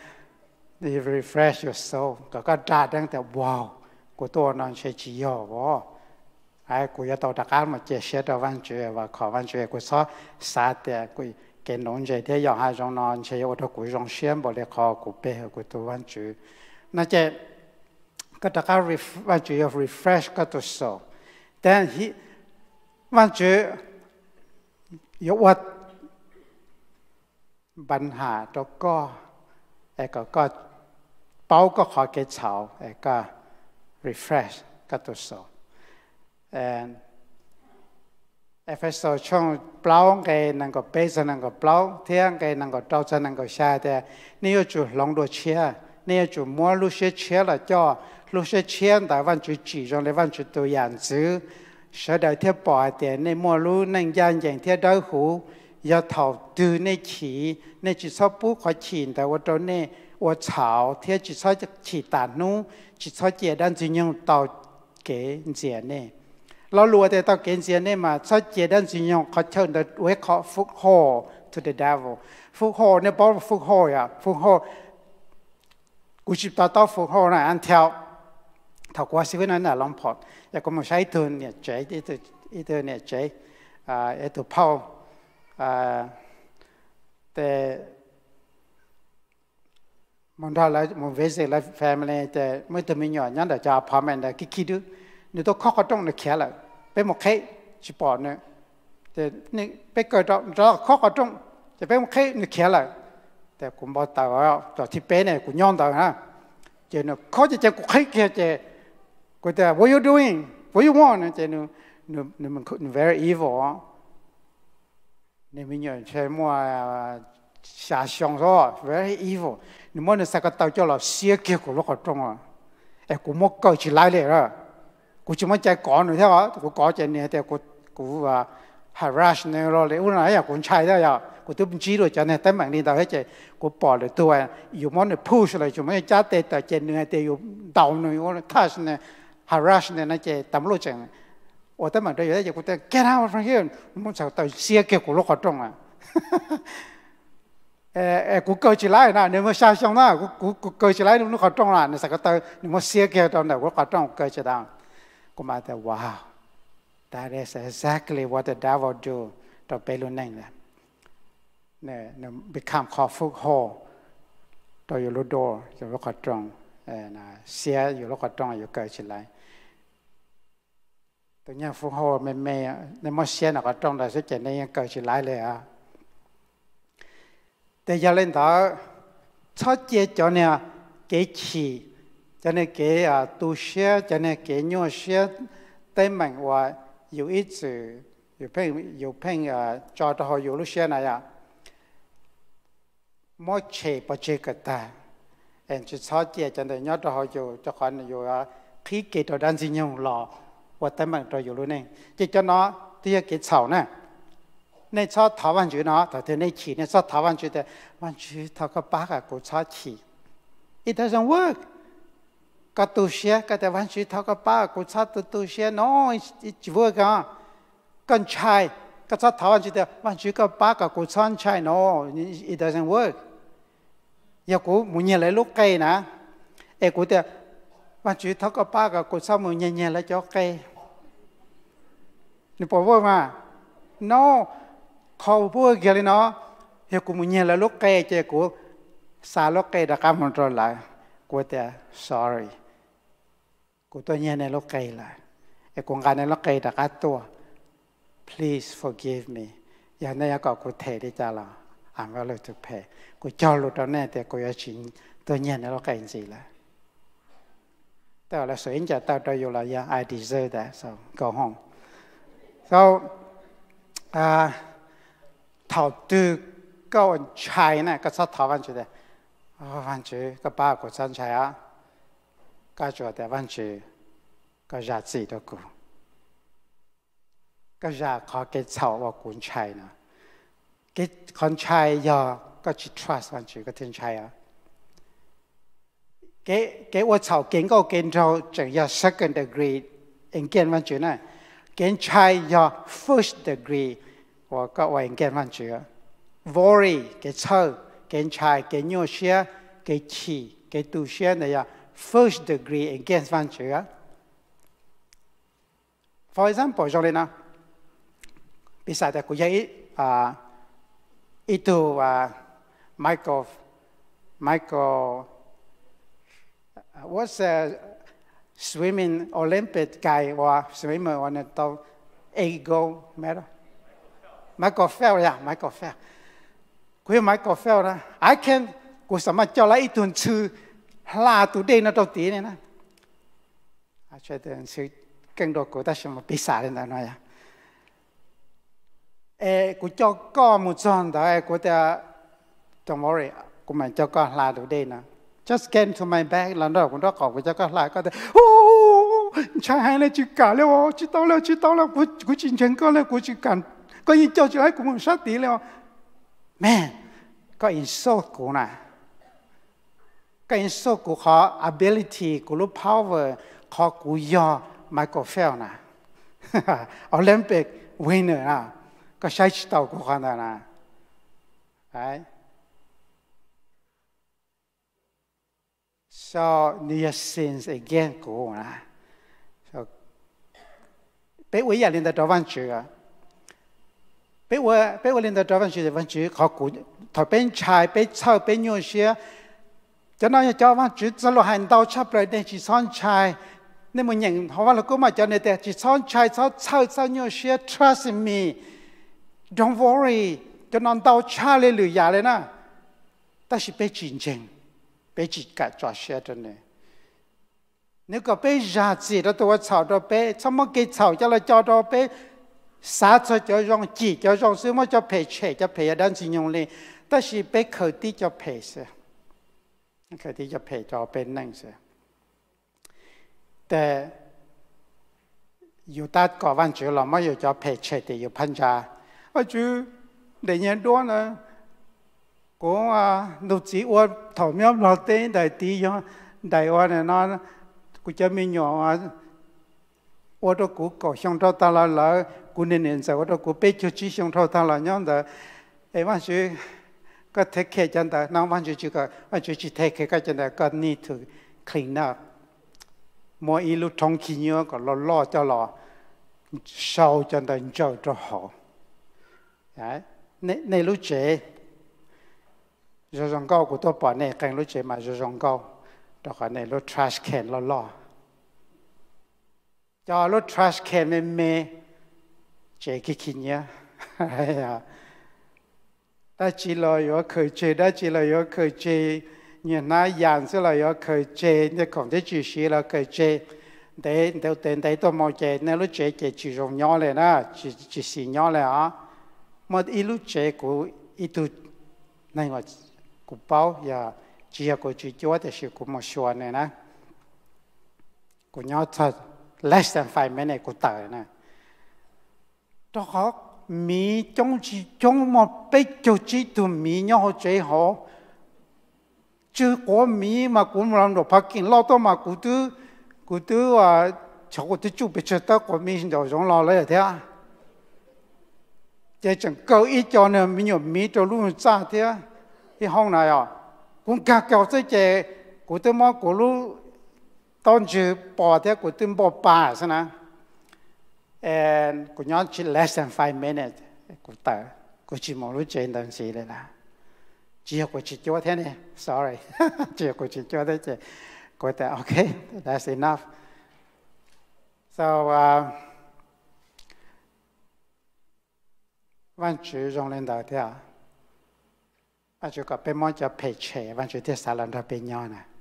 He refresh your soul ก็ก็จ่าตั้งแต่ว้าวกูตัวนอนเฉยจีอ๋อวะไอ้กูจะตัวตะการมาเจเสียตัววันจื้อว่าขอวันจื้อกูซ้อสาแต่กูเกินน้องใจที่ยังให้จงนอนเฉยว่าถ้ากูจงเสียนบ่เลยขอกูเป้กูตัววันจื้อนั่นเจก็ตะการวันจื้อ refresh ก็ตัวโซ่แต่วันจื้อ有我ปัญหาตัวก็ไอ้ก็ก็เป้าก็ขอเกจเฉาไอ้ก็ refresh ก็ตัวสอบเอ่อไอ้เฟสโซช่องเปล่าไงนั่งก็เบสนั่งก็เปล่าเที่ยงไงนั่งก็เจ้าจะนั่งก็ชาแต่นี่จู่ลองดูเชียนี่จู่มัวลูกเชียเชียละจ่อลูกเชียเชียแต่วันจู่จีจงเลยวันจู่ตัวอย่างจื้อเสด็จเที่ยวป่าแต่ในมัวลูนั่งยันอย่างเที่ยวได้หู要头对那起，那只操不可起的，我做那我炒，天只操就起大怒，只操简单就用到给钱呢。เรารู้แต่到给钱呢嘛，操简单就用เขาเชิญ的ไว้เขาฟุกโฮ to the devil， ฟุกโฮเนี่ยบอกฟุกโฮ呀，ฟุกโฮกูจิบต่อต่อฟุกโฮนะอันเที่ยวถ้ากว่าสิบนั้นน่ะลองพอดอยากก็มาใช้ตัวเนี่ยเจ๊อีตัวอีตัวเนี่ยเจ๊อ่าไอตัวเผาแต่มันถ้าเรามันเวสิแล้วแฟมิลี่แต่ไม่ต้องมีหน่อยนั่นแต่จะพามันแต่คิดคิดดูนี่ต้องข้อก็ต้องเนี่ยแค่ละเป็นหมกแค่ชิปอนเนี่ยแต่นี่ไปเกิดเราข้อก็ต้องจะเป็นหมกแค่เนี่ยแค่ละแต่กูบอกต่อว่าต่อที่เป็นเนี่ยกูย้อนต่อนะเจนเขาจะจะกูแค่แค่เจกูแต่ what you doing what you want เจนนี่นี่มัน very evil你们讲什么下乡是吧 ？Very evil。你们那三个到叫了写给我那个中啊，哎，我没搞起来了，我怎么在讲呢？听话，我讲真呢，但我我啊 harass 呢咯，你我哪呀？我猜的呀，我都不知道真呢。但明年到迄只，我报了多啊，有么呢 push 来，做么家底到真呢？但有到呢，我 touch 呢 harass 呢，那只怎么讲？我但问到有啲嘢，我哋 get out from here，我就到寫嘅嗰六個鐘啊！誒誒，我舉起來啦，你冇想象啦，我我我舉起來六個鐘啦，你成個到你冇寫嘅到呢六個鐘舉起來，我咪就 wow， that is exactly what the devil do 到俾路寧啦，呢呢 become 靠復活到有六多有六個鐘，誒嗱寫有六個鐘要舉起來。ตัวนี้ฟุกโฮไม่ไม่ในมอเซียนก็ต้องได้สักเจนนี้เกิดขึ้นหลายเลยอ่ะแต่ยาเล่นต่อชอบเจจเนี่ยเกชีจะเนี่ยเกอ่ะตูเชียจะเนี่ยเกญัวเชียแต่เหมือนว่าอยู่อีจืออยู่เพ่งอยู่เพ่งอ่ะจอดหออยู่ลูกเชียนะอ่ะมอเชปเจกตาเอ็นจะชอบเจจะเนี่ยยอดหออยู่จะขวัญอยู่อ่ะขี้เกตัวด้านสิยงหล่อว่าแต่มันตัวอยู่รู้เนี่ยจิตจะเนาะที่จะเกิดเฉาเนี่ยในชอบถาวันจุเนาะแต่เธอในฉีในชอบถาวันจุแต่วันจุเท่ากับปากกูชอบฉี it doesn't work ก็ตัวเชียก็แต่วันจุเท่ากับปากกูชอบตัวตัวเชีย no it work อ่ะกันใช่ก็ชอบถาวันจุแต่วันจุกับปากกูชอบใช่ no it doesn't work อย่ากูมึงเนี่ยเลยลูกไก่นะเอ้กูแต่วันจุเท่ากับปากกูชอบมึงเนี่ยเนี่ยแล้วจ่อไก่นี่บอกว่ามา no เขาพูดกันเลยเนาะเฮ้ยกูมึงเนี่ยแล้วลูกแกเจ้ากูสาลูกแกดักมันรอละกูแต่ sorry กูตัวเนี่ยในลูกแกละไอ้กูงานในลูกแกดักตัว please forgive me อย่างนี้ก็กูเทได้จ้าละอ่านว่าเลยถูกแพ้กูเจ้าลูกตอนนี้แต่กูอยากชิงตัวเนี่ยในลูกแกจริงละแต่เราสวยจะตัวตัวอยู่ละยัง I deserve that so go home so อ่าถอดตัวก็ใช้นะก็ชอบถอดวันจุดเลยวันจุดก็บ้ากูฉันใช้อ่ะก็จวดแต่วันจุดก็อยากจีตัวกูก็อยากขอเกิดเฉาว่ากูใช้นะเกิดคนใช้ยอก็จะ trust วันจุดก็ถึงใช้อ่ะเกิดเกิดว่าเฉาเก่งก็เก่งเราจะยอ second degree เองเก่งวันจุดนะเกณฑ์ชายยอ first degree ว่าก็ว่าเกณฑ์วันเจือ worry เกณฑ์เชื่อเกณฑ์ชายเกณฑ์ยัวเชียเกณฑ์ฉี่เกณฑ์ตูเชียเนี่ย first degree เกณฑ์วันเจือ for example จงเลยนะปีศาจแต่กูยังอ่าอีตัวอ่า Michael Michael what's the swimming Olympic guy ว่า swimmer วันนั้นตัว eight gold medal Michael Phelps 呀 Michael Phelps กู khuyên máy cà phê đó I can cô sắm mà cho lại tuần sư là tụi đây nó đầu tiên này nè à cho tuần sư kinh đồ của ta xem mà bị xả lên đó nói à ê cô cho con một con đó cô ta don't worry cô mình cho con là tụi đây nè just scan to my bag lần đó cũng đó còn cô cho con là có thể trái hai này chỉ cả rồi chỉ tao là chỉ tao là cô cô chỉ chân con là cô chỉ cần có những cho cho ấy cũng sát tí rồi man có insult cô nè cái insult của họ ability của lúc power họ của do Michael Phelps nè Olympic winner nè có sai tàu của họ nè đấy so new sins again của nè so bé quý giờ lên tới đó văn chữ bé quý bé quý lên tới đó văn chữ thì văn chữ họ của thổi bên trái bên sau bên nhau xía cho nên cho văn chữ sẽ lo hành đạo chấp lại để chỉ son trái nên mình nhận họว่าเราก็มาจากในแต่chỉ son trái sau sau sau nhau xía trust in me don't worry cho nên đạo chaเลยหรืออย่าเลยนะแต่是被竞争被自己抓写的呢nếu có被giá trị đó tôi chào đó被什么给chào cho là cho đó被杀出就用几就用什么叫赔钱叫赔但是用力但是被口地叫赔是口地叫赔叫被弄是แต่อยู่ตัดก่อวันจุเราไม่อยู่จะ赔钱的อยู่พันจาว่าจุเดี๋ยวนี้ด้วยนะกูว่าลูกจีว่าถอดเมียเราเต้นได้ตีอย่างได้ว่าเนี่ยนอนกูจะมีหยอว่าว่าตัวกูก่อช่องเท่าตาละละกูเนี่ยเนี่ยจะว่าตัวกูไปจุดช่องเท่าตาละย้อนแต่ไอ้วันจุก็เทคแคร์จันแต่น้องวันจุก็วันจุที่เทคแคร์ก็จันแต่ก็ need to clean up มัวอีลูกทองขี้เนื้อก็ล่อล่อเจ้าล่อเศร้าจันแต่เจ้าจะหอในในลูกเจ๋จะรองเก้ากูตัวปอดเนี่ยกันรู้เจมาจะรองเก้าดอกในรถ trash can ล่อล่อจอรถ trash can ไม่เมเจ๊ขี้ขี้เนี่ยได้จีเลยอยู่เคยเจได้จีเลยอยู่เคยเจเนี่ยน่าอย่างสิเลยอยู่เคยเจเนี่ยของที่จีสีเราเคยเจเดี๋ยวเดี๋ยวเดี๋ยวเดี๋ยวตัวมอเจเนี่ยรู้เจเจจีรองย่อเลยนะจีจีสีย่อเลยอ่ะมันอีรู้เจกูอีตัวนั่นว่ากูเป้าอย่าจีกูจีจ้วแต่สิกูมาชวนเนี่ยนะกูย้อนถ้า less than five minutes กูตายนะตัวเขามีจงจีจงมาไปจุดจีตัวมีย้อนใจเขาจื้อกูมีมากูมาลองดูพักกินเหล้าตัวมากูตัวกูตัวว่าชาวกูตัวจูบไปเจอตัวกูมีสิ่งเดียวจงรอเลยเถอะจะจังเก้าอีจอเนี่ยมีอยู่มีตัวลูกจ้าเถอะที่ห้องไหนอ่ะกูกะเก่าซะเจกูตัวมอกูรู้ตอนจื้อปอเถอะกูตัวปอป่าซะนะเอ็นกูย้อนชิ less than five minutes กูตายกูชิมองรู้เจนตันสีเลยนะจีกูชิจ้วเท่านี้ sorry จีกูชิจ้วได้เจกูแต่โอเค that's enough so วันจื้อโรงเรียนดาวเถอะวันจุก็เป็นมอจะเพจเฉยวันจุที่สารันเราเป็นย้อนนะ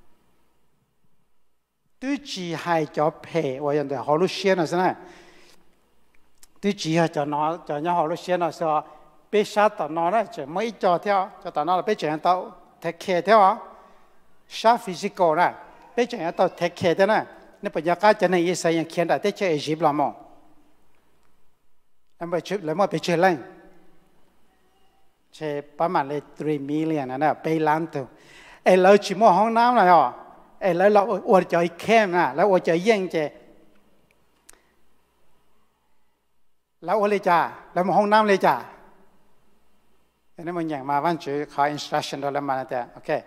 ตัวจีให้จะเพจว่าอย่างเดียวฮอลลูเชียนนะสินะตัวจีให้จะนอนจะยังฮอลลูเชียนนะสิว่าไปชาตอนนั้นจะไม่จอเท่าจะตอนนั้นไปเจอตัวเทคแคร์เท่าชาฟิสิกอลนะไปเจอตัวเทคแคร์เท่านั้นนี่ปัญญาการจะในอิสราเอลเขียนได้แต่เจออียิปต์ละมั้งแล้วไปเจอแล้วมาไปเจออะไรใช่ประมาณเลยสาม million นะนะไปล้านตัวไอ้เราชิมว่าห้องน้ำเลยอ่ะไอ้เราเราอวดใจเข้มนะแล้วอวดใจเยี่ยงเจแล้วอวดเลยจ้าแล้วมาห้องน้ำเลยจ้าอันนี้มันอย่างมาวันจุขอ instruction เราแล้วมาแต่โอเค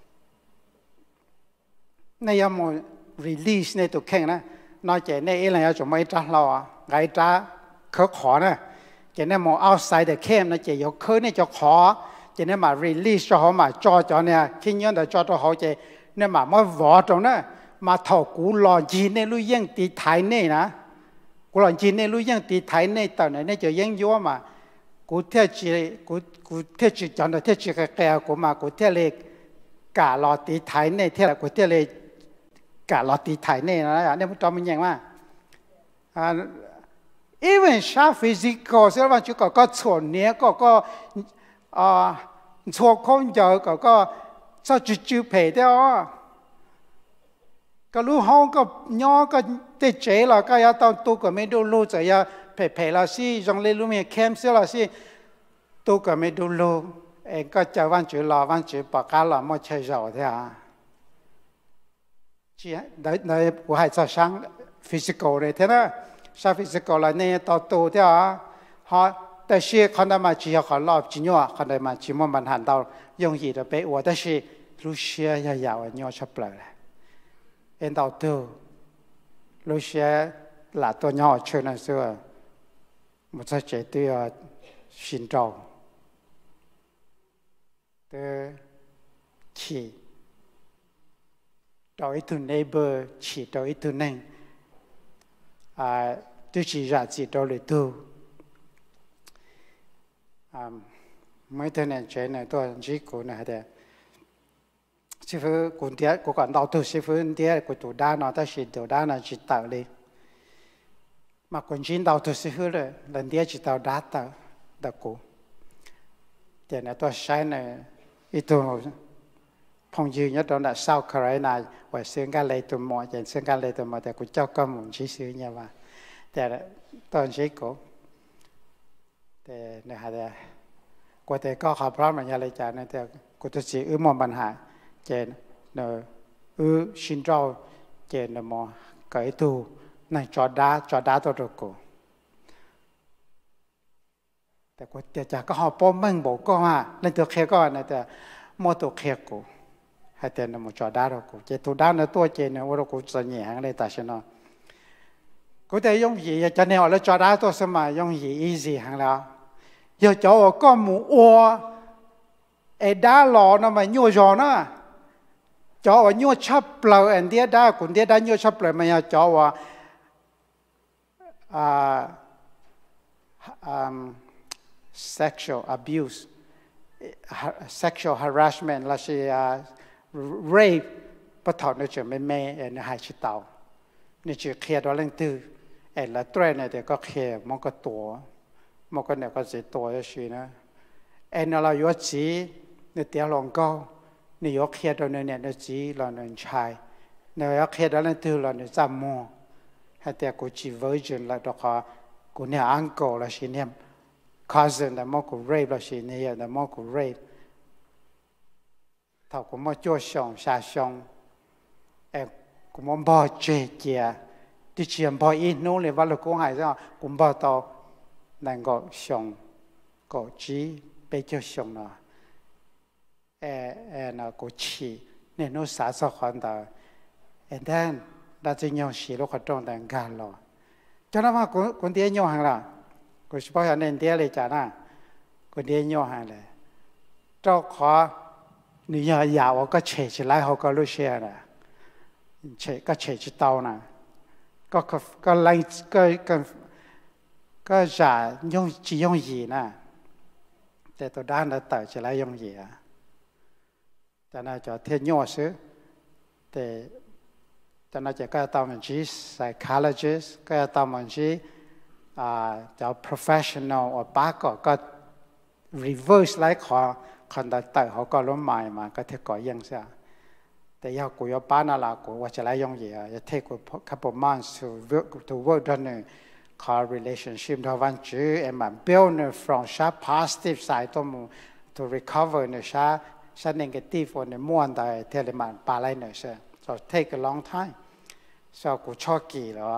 ในยาม release ในตัวแข่งนะนอกจากในเอเลียจะไม่จ้าเราอ่ะไงจ้าเขาขอนะจะเนี่ยมอง outside the camp นะจะ有科เนี่ยจะขอจะเนี่ยมา release จะเขามาจ่อจ่อเนี่ยขี้ย้อนแต่จ่อตัวเขาจะเนี่ยมามาหวอตรงนั้นมาถอกูหล่อจีนในรู้ยังตีไทยเนี่ยนะกูหล่อจีนในรู้ยังตีไทยเนี่ยตอนไหนเนี่ยจะยังยั่วมากู cụ theo chỉ cụ cụ theo chỉ chọn được theo chỉ cái cái của mà cụ theoเลยcả lọ tí thái này theo là cụ theoเลยcả lọ tí thái này nó nên cho mình nhận mà à even sharp physical 所以話就個個錯呢個個啊錯空就個個就就就賠掉個路行個nhỏ個得借了個要到都個沒到路就要賠賠了是用嚟路面 camp 是了是都個沒到路誒個就彎住落彎住白家落冇車走的啊只你你我係做上 physical 的聽啦上 physical 啦呢到到的啊好但是看到嘛只要看落只要看到嘛只冇มันหัน到容易的被我但是路些要要的鸟出不來เอ็นดาวตัวลูกเสียหลาตัวย่อเชื่อนั่นสิว่ามันจะเจตัวสินจงตัวฉีตัวอีทุนเนเบอร์ฉีตัวอีทุนนั่งอ่าตัวฉีราจีตัวเลยตัวอ่าไม่เท่านั้นเจนตัวจีกูนะเด้sư phụ cũng tiếc cũng còn đau tu sư phụ tiếc cũng tu đa nó ta chỉ tu đa nó chỉ tạo đi mà cũng chỉ đau tu sư phụ rồi lần tiếc chỉ tạo đa tạo đặc cụ thì này tôi sai này ít tu phong dư nhất đó là sau cái này và xuyên cái lấy tu mò thì xuyên cái lấy tu mò thì cũng cho con muốn chỉ sư nha mà thì tôi chỉ cố thì này hay có thể có học pháp mà nhà lấy trả này thì cũng tôi chỉ ước mong bản hạ trên nợ ư xin rau trên nợ mò cái tu này cho đá cho đá tôi được cổแต่ก็แต่จะก็หอบป้อมมั่งบอกก็ว่านั่นตัวแค่ก็นะแต่มอตัวแค่กูให้แต่นมจอดาเรากูเจตัวด้านตัวเจนว่าเรากูจะเหนียงเลยแต่ฉันเนาะกูแต่ยงยีจะเนี่ยแล้วจอดาตัวสมัยยงยี easy หังแล้วอย่าจ่อก็หมูอัวไอ้ด้าหล่อนะมันยั่วจอนะจ่อว่ายั่วชับเปล่าอันเดียด้าคนเดียด้ายั่วชับเปล่ามันจะจ่อว่าอ่าอืมsexual abuse sexual harassment และ是 rape ปะทอดในเชิงไม่ไม่เอ็นหายชิตเอาในเชิงเคลียร์ตัวเรื่องตื้อเอ็นละตัวเนี่ยเดี๋ยวก็เคลียร์มันก็ตัวมันก็เนี่ยก็จะตัวจะชีนะเอ็นเราอยู่จีเนี่ยเดี๋ยวลองก็เนี่ยยกเคลียร์ตัวเนี่ยเนี่ยจีเราเนี่ยชายเนี่ยยกเคลียร์ตัวเรื่องตื้อเราเนี่ยจำมัวให้แต่กูจี virgin แล้วตัวก็กูเนี่ย uncle แล้วชีเนี่ยcousin แต่มอกู rape แล้วสิเนี่ยแต่มอกู rape ถ้ากูมาจ่อชงชาชงเอ็กูมาบ่เจเจียที่เชียมบ่อีนู้นเลยว่าเรากูหายซะกูบ่ต่อนั่นก็ชงก็จีไปจ่อชงเนาะเอเอน่ะกูชีเนี่ยนู้นสาสะขอนตา and then เราจะยองสีลูกขดงแต่งกันหรอจนว่ากูกูเดียยองหังล่ะกูสปอยเน้นเดียเลยจ้านะกูเดียย่อหายเลยเจ้าขอนี่ยายาวก็เฉยเฉยเขาก็รู้เชื่อนะเฉยก็เฉยจิตเอานะก็ก็ไล่ก็ก็ก็จะยงจียงยีนะแต่ตัวด้านเราต่อจะไล่ยงยีอ่ะแต่น่าจะเทียนย่อซื้อแต่แต่น่าจะก็ต้องมันจี psychologist ก็ต้องมันจีอ่าจะ professional or ป้าก็ก็ reverse ไล่ขอคนตัดต่อเขาก็ล้มใหม่มาก็เทก่อยังเสียแต่ยากูยาป้าน่ารักกูว่าจะไล่ยงเหี้ยจะเทกู couple months to work to work on a car relationship ทวันจื้อเอ็มมัน build from ชา positive side ตัวมู to recover เนี่ยชาชา negative เนี่ยม้วนแต่เทเลมันปาไล่เนี่ยเสีย so take a long time so กูชอบกี่เหรอ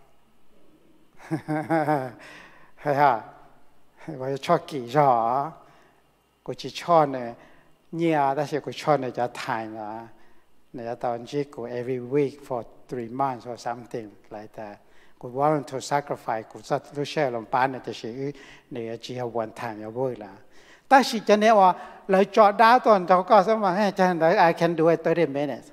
เฮ้ยฮะว่าชอบกี่จ่อกูจะชอบเนี่ยเนี่ยแต่เสียกูชอบเนี่ยจะถ่ายนะเนี่ยตอนที่กู every week for three months or something like that กู want to sacrifice กูจะรู้เชื่อลงป้านเนี่ยจะเสียเนี่ยจะ one time อย่าบ่อยละแต่สิจะเนี่ยว่าเลยจอดดาวตอนเจ้าก็สมัยให้ฉันได้ I can do it thirty minutes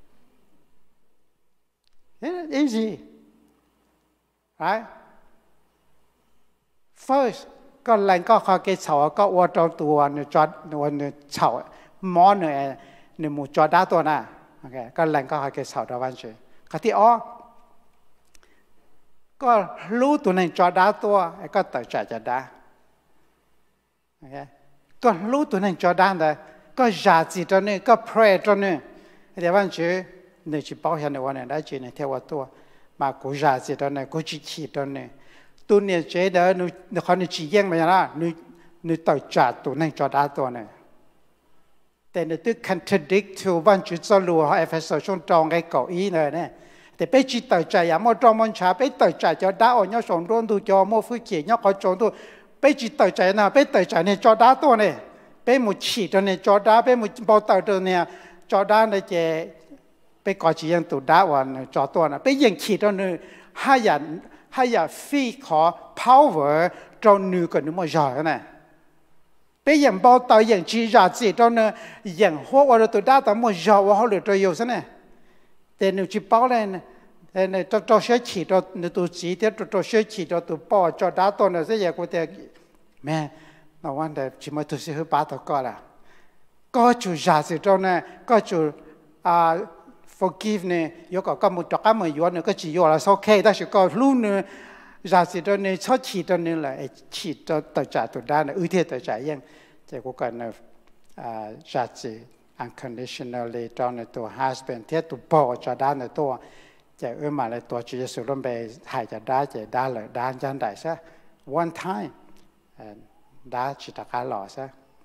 it's easy right first ก็แรงก็เขาเกเฉาก็ว่าเจ้าตัวเนี่ยจอดเนี่ยเฉาหมอเนี่ยเนี่ยหมูจอดได้ตัวน่ะโอเคก็แรงก็เขาเกเฉาตะวันเฉยคที่อ๋อก็รู้ตัวนึงจอดได้ตัวก็ต่อใจจะได้โอเคก็รู้ตัวนึงจอดได้แต่ก็อยากจิตตัวนึงก็เพลย์ตัวนึงเดี๋ยววันเฉยเนี่ยจีบอกเห็นในวันนี้ได้จีเนี่ยเทวตัวมากูอยากจิตตัวนึงกูจีขีตัวนึงตัวเนี่ยเจ๊เด้อหนูหนูเขาเนี่ยจีเย่งไปนะหนูหนูต่อใจตัวนึงจอดได้ตัวนึงแต่เนี่ยตัว contradict to วันจุดสรุปเขาเอฟเอสช่วงตรงไอ้เก่าอีเลยเนี่ยแต่ไปจิตต่อใจอย่างมั่วตรงมันช้าไปต่อใจจะได้อ่อนย่อส่งร่วมดูจอมั่วฟื้นเขียนย่อเขาจงดูไปจิตต่อใจนะไปต่อใจเนี่ยจอดได้ตัวเนี่ยไปหมุดฉีดตัวเนี่ยจอดได้ไปหมุดบอลต่อตัวเนี่ยจอดได้เนี่ยเจไปก่อจียังตัวได้วันจอตัวน่ะไปยังขีดตัวเนี่ยให้ยันให้ยันฟีขอ power จนนึกกันนึกมั่วจ่อยนะไปยังบอลต่อยังจีจ่าจีตัวเนี่ยยังหัววันตัวได้แต่มั่วจ่อว่าเขาเหลือตัวอยู่ซะเนี่ยแต่หนูจีบอลเลยเนี่ยเนี่ยตัวตัวเชื่อขีดตัวหนูตัวจีเดียวตัวตัวเชื่อขีดตัวตัวปอจอดได้ตัวเนี่ยซะอย่างกูแต่แม่เราวันเดียวจีมาตัวซื้อปลาตัวก็ละก็จูจ่าจีตัวเนี่ยก็จูอ่าforgive เนี่ยยกก็มุดตะก้ามือย้อนเนี่ยก็จีย้อนแล้วโอเคแต่สุดก็รู้เนี่ยจ่าสิตัวเนี่ยชอบฉีดตัวนี่แหละฉีดตัวต่อจ่าตัวด้านเนี่ยอุ้ยเท่ต่อจ่ายังแต่กูก็เนี่ยจ่าสิ unconditionally ตอนในตัว husband เท่ตัวพ่อจ่าด้านในตัวจะเอื้อมาเลยตัวจีสุรมไปหายจะได้จะได้เลยด้านจันได้ซะ one time ได้ฉีดตะก้าหล่อซะ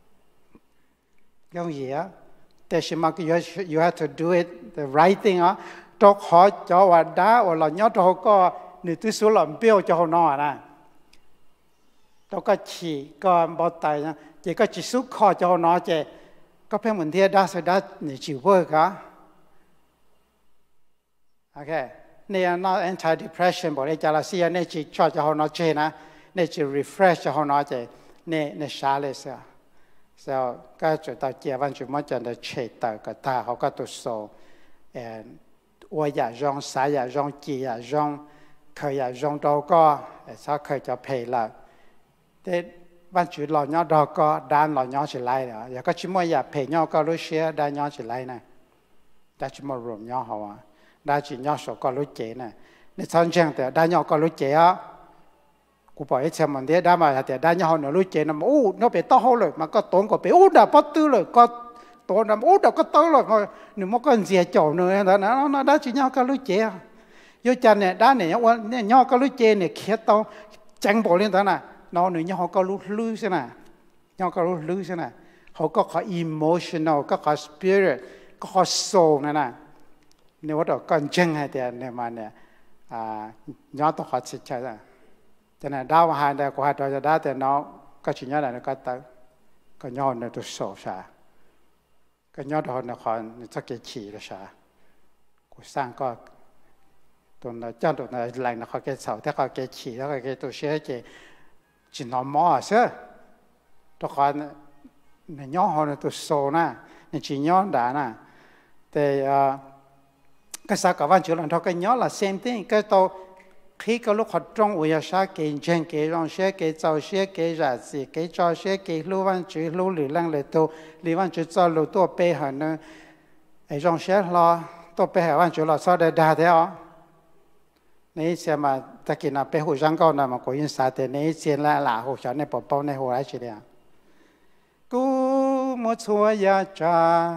ยังเหี้ยแต่ชิมัก you you have to do it the right thing อ่ะตัวขอจะว่าได้ว่าเราเนาะตัวก็หนึ่งที่สุดหล่อเปรี้ยวจะหัวนอนะตัวก็ฉี่ก็บอตายนะเจก็จีสุขอจะหัวนอเจก็เพิ่งเหมือนที่ได้สุดได้หนึ่งจีเวิร์กอ่ะโอเคเนี่ย not anti depression บอกเลยจะละเสียเนี่ยจีชอบจะหัวนอเจนะเนี่ยจี refresh จะหัวนอเจเนี่ยเนี่ยชาเลยเสียso ก็จุดต่อเจียวันจุดมันจะได้เฉดต่อกับตาเขาก็ตัวโซ่เอ่อว่าอยากร้องสายอยากร้องจีอยากร้องเคยอยากร้องดอกก็เขาเคยจะเพลละแต่วันจุดหล่อย้อดอกก็ด้านหล่อย้อสิไล่แล้วอยากก็ชิมว่าอยากเพลย้อก็รู้เชียด้านย้อสิไล่นะได้ชิมว่ารวมย้อเขาอ่ะได้จิย้อสก็รู้เจนะในตอนเช้าแต่ด้านย้อก็รู้เจียกูบอกให้เชื่อมันเดียได้มาแต่ได้ยังเขาเนี่ยรู้เจนนะโอ้เราไปต้อเขาเลยมันก็ต้นก็ไปโอ้ดาปัตตื้อเลยก็ต้นนะโอ้ดาก็ต้นเลยหนึ่งมันก็เสียจอบเลยนะนะนะได้จียังก็รู้เจียยจันเนี่ยได้เนี่ยวันเนี่ยยังก็รู้เจเนี่ยเขียนต้องจังบอกเรื่องนั้นน่ะน้องหนึ่งยังเขาก็รู้ลื้อใช่ไหมยังก็รู้ลื้อใช่ไหมเขาก็ขอ emotional ก็ขอ spirit ก็ขอ soul นั่นน่ะเนี่ยว่าเราก็จังให้แต่เนี่ยมาเนี่ยอ่ายังต้องขอจิตใจนะแต่เนี่ยดาวหายแต่กูหายตัวจะได้แต่น้องก็ชิ้นยันอะไรก็ตัดก็ย้อนในตัวโซ่ชาก็ย้อนตัวในคอนในสักกี่ขีดละชากูสร้างก็ตัวในเจ้าตัวในแรงนะเขาเกศเสาแต่เขาเกศขีแล้วก็เกศตัวเชื่อเกศจินนอมอเชื่อตัวคอนในย้อนในตัวโซ่น่ะในชิ้นย้อนด่าน่ะแต่ก็สักกับวันจุลันเขาก็ย้อนละ same thing ก็ตัวkhi có lúc họ trong uya sa cái chân cái rong xe cái tàu xe cái giả gì cái cho xe cái lưu văn chữ lưu lử lăng lệ tu lưu văn chữ cho lưu tu bê hả nữa ấy rong xe lo tu bê hả văn chữ lo sao để đa thế ó này xem mà ta kia nào bê hồ răng câu nào mà có yên sa thế này xem là là hồ chó này bỏ bao này hồ ấy chỉ đấy cú một xua ya cha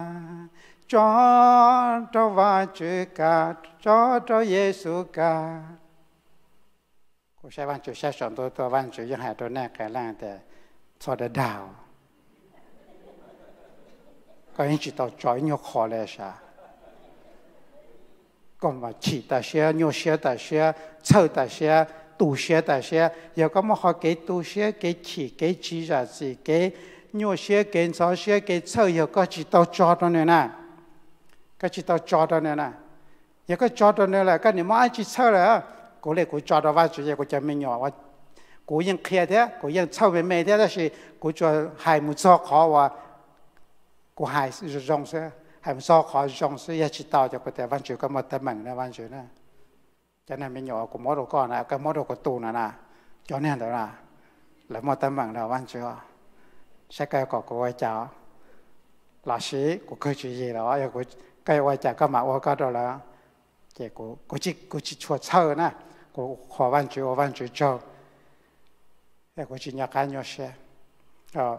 cho cho va chữ cả cho cho Giêsu cảกูใช้วันจุดใช้สอนตัวตัววันจุดยังหายตัวแน่แก่ล่างแต่สอดดาวก็ยังจิตต่อจอยโยคอเลยใช่ก็มาฉีดแต่เสียโยเสียแต่เสียเช่าแต่เสียตูเสียแต่เสียยังก็มาขอเกตตูเสียเกตฉีเกตจีจัดสิเกตโยเสียเกตสอเสียเกตเช่ายังก็จิตต่อจอตัวเนี่ยนะก็จิตต่อจอตัวเนี่ยนะยังก็จอตัวเนี่ยแหละก็เนี่ยมาไอจิตเช่าเลยกูเลยกูจอดว่าจุดกูจะไม่ยอมว่ากูยังเคลียร์เถอะกูยังเช่าเป็นไม่เถอะแต่是กูจะให้มุสอขอว่ากูให้จงเสียให้มุสอขอจงเสียชิตาจะกูแต่วันจุดก็มาแต่มั่งนะวันจุดนะจะนั่นไม่ยอมกูมอดกูก่อนนะก็มอดกูตูนะนะจอเนี่ยเดี๋ยวนะ là một tấm bằng đầu văn chúa sẽ cái có của ai cháu là sĩ của cơ chuyện gì đó rồi của cái ai cháu có mà ai có đó là cái của của chỉ của chỉ chuột sơ nè của họ văn chúa văn chúa cho cái của chỉ nhà cá nhân sẽ ờ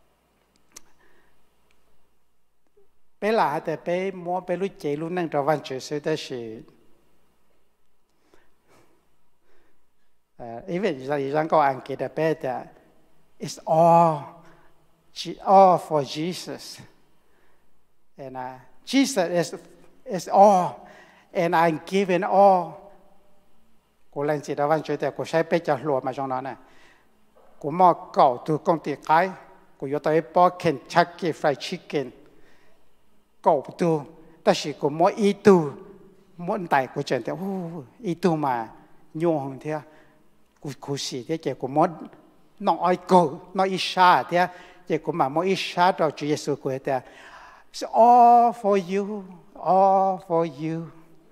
bây làแต่ไปมัวไปรู้ใจรู้นั่งตัววันchúa sẽได้สิeven if you go and get a better, it's all, all for Jesus. And uh, Jesus is, is all, and I'm giving all. Cô lên chỉ đó văn chúa để cô sẽ biết cho lùa mà trong đó này. Cô mò cầu từ công ty cái, cô yêu tới bỏ Kentucky Fried Chicken. Cầu từ,但是cô mò ý tu, muốn đại cô chuyện thế, ý tu mà nhung hơn thế. Cô cô sĩ thế chứ cô muốn nói câu nói ý xa thế chứ cô mà muốn ý xa đó Chúa Giêsu cô thế it's all for you all for you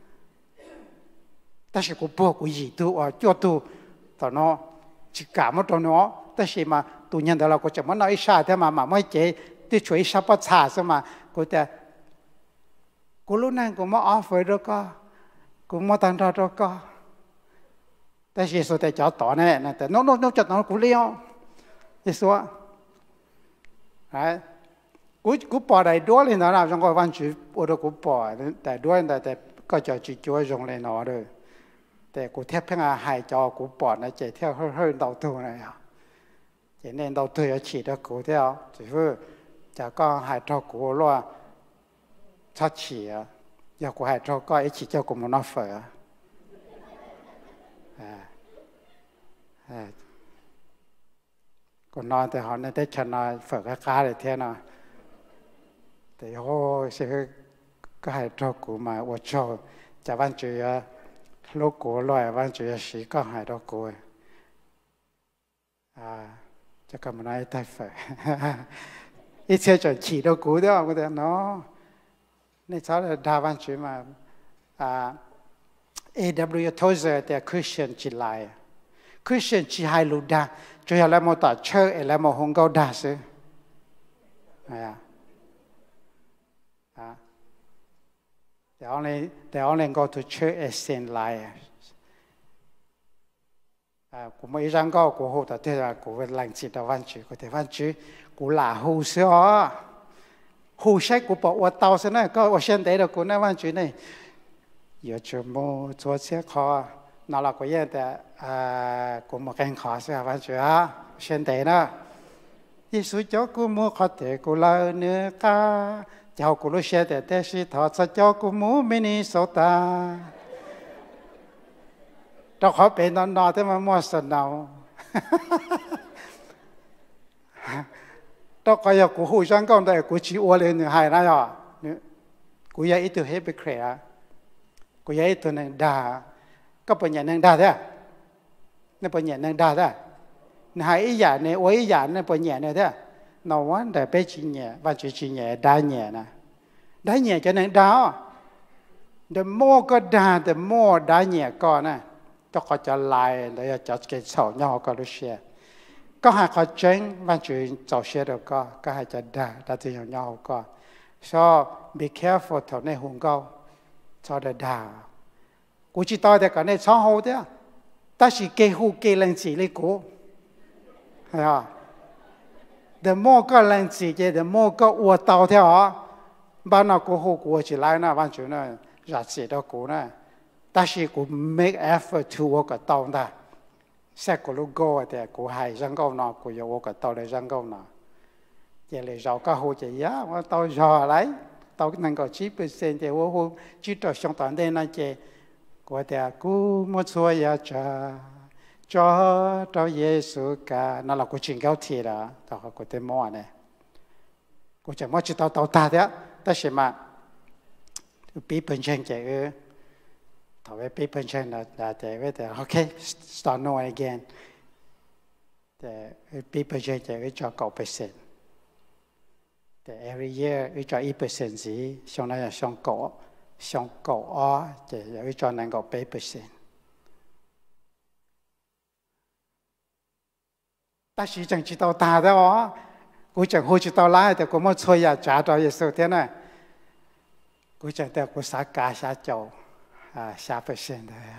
但是cô bỏ cô gì tu ở cho tu tao nó chỉ cả một trong nó 但是 mà tu nhân đó là cô chỉ muốn nói ý xa thế mà mà mới chế tôi chuối xa bắt xa sao mà cô thế cô lúc này cô muốn offer đó có cô muốn tăng ra đó cóแต่Giêsuแต่จะต่อแน่นะแต่น้องๆๆจะน้องกูเลี้ยวGiêsuอ่ะไอ้กูกูปอได้ด้วยเลยนะจังก็วันจุโอดกูปอแต่ด้วยแต่แต่ก็จะจิจ่วยจงเลยเนาะเด้อแต่กูแทบเพิ่งหายจอกูปอนะเจเที่ยวเฮ้ยๆ到头เลยอ่ะเจเน้น到头要起的กูเที่ยว就是จะก็หายจอกูว่าชัดฉีอ่ะอยากกูหายจอก็ไอ้ฉีเจ้ากูมันน่าเฟื่อcòn nói thì họ nói tới chân nói phở cái cá để thế nào thì ô sẽ cái trâu cũ mà ô trâu chả văn chữ lúc cũ loài văn chữ sĩ có hai đó cũ à chắc cả một nói tay phở ít xe chuẩn chỉ đâu cũ đó có thể nó nên cháu là đa văn chữ mà à a w Tozer thì Christian chỉ lại Christian chỉ hai lũ đa cho nên là một tổ chơi là một hồng câu đa sự à à they only they only go to church as Saint Liars à cũng mấy rằng có của hồ tại thế là của làng chỉ đạo văn chữ của thế văn chữ của là hồ sơ hồ sách của bộ vật tàu thế này có ở trên đấy là của này văn chữ này giờ chưa mua cho xe khó nó là cái gì đó à cũng một cái khó sẽ văn chữ á trên đấy đó Giêsu cho cô mua khó thể cô là nữa cả cháu cô lúc xe để để sĩ thọ cho cháu cô mua Minnesota đó khó bên nó nó thế mà mua sân nào đó có giờ cô hồi sáng con đây cô chỉ uống lên hai này à cô giờ ít tuổi hết bị khỏe cô giờ ít tuổi này đa có bao nhiêu năng đa thế nó bao nhiêu năng đa thế hai ý giả này ôi ý giả này bao nhiêu này thế nó vẫn để bé chỉ nhẹ và chỉ chỉ nhẹ đa nhẹ nè đa nhẹ cho nên đa the more có đa the more đa nhẹ có nè cho họ cho lại để cho cái sầu nhau có lúc xe có hai có chân và chỉ cho xe được có có hai cho đa đa thì nhau có so be careful thằng này hùng cao cho the đa cô chỉ nói để cái này xóa hậu đấy, ta chỉ kêu hù kêu lên chỉ lấy cô, hay à? The more có lên chỉ cái the more có uất tàu theo à, ban nào cô hù cô chỉ lại na ban chủ na ra chỉ đó cô na, ta chỉ cô make effort to work cái tàu đó, sẽ cô lúc go thì cô hay răng câu nào cô yêu work cái tàu để răng câu nào, vậy là giàu có hù chỉ á, mà tàu giàu lấy, tàu năng có chín percent thì hù chỉ cho xong toàn đây na chỉ của ta cú một số ya cha cho cho Giêsu cả nó là của chuyện cao thiệt đó tao có cái món này của chẳng mất chỉ tao tao ta đấy ta xem mà bị bệnh chân chạy ư tao bị bị bệnh chân là là chạy với ta okay start no again để bị bệnh chân chạy với cho cậu percent để every year với cho ít percent gì xong này là xong cậu xong cậu ó để với cho năng cậu bảy percent ta chỉ chẳng chỉ tao ta đóกูchẳng hôi chỉ tao láiแต่กูไม่ช่วยอยากจ่าตัวเยซูเท่านั้นกูchẳngแต่กูสักกาสักโจอ่าสักเปอร์เซ็นต์เลย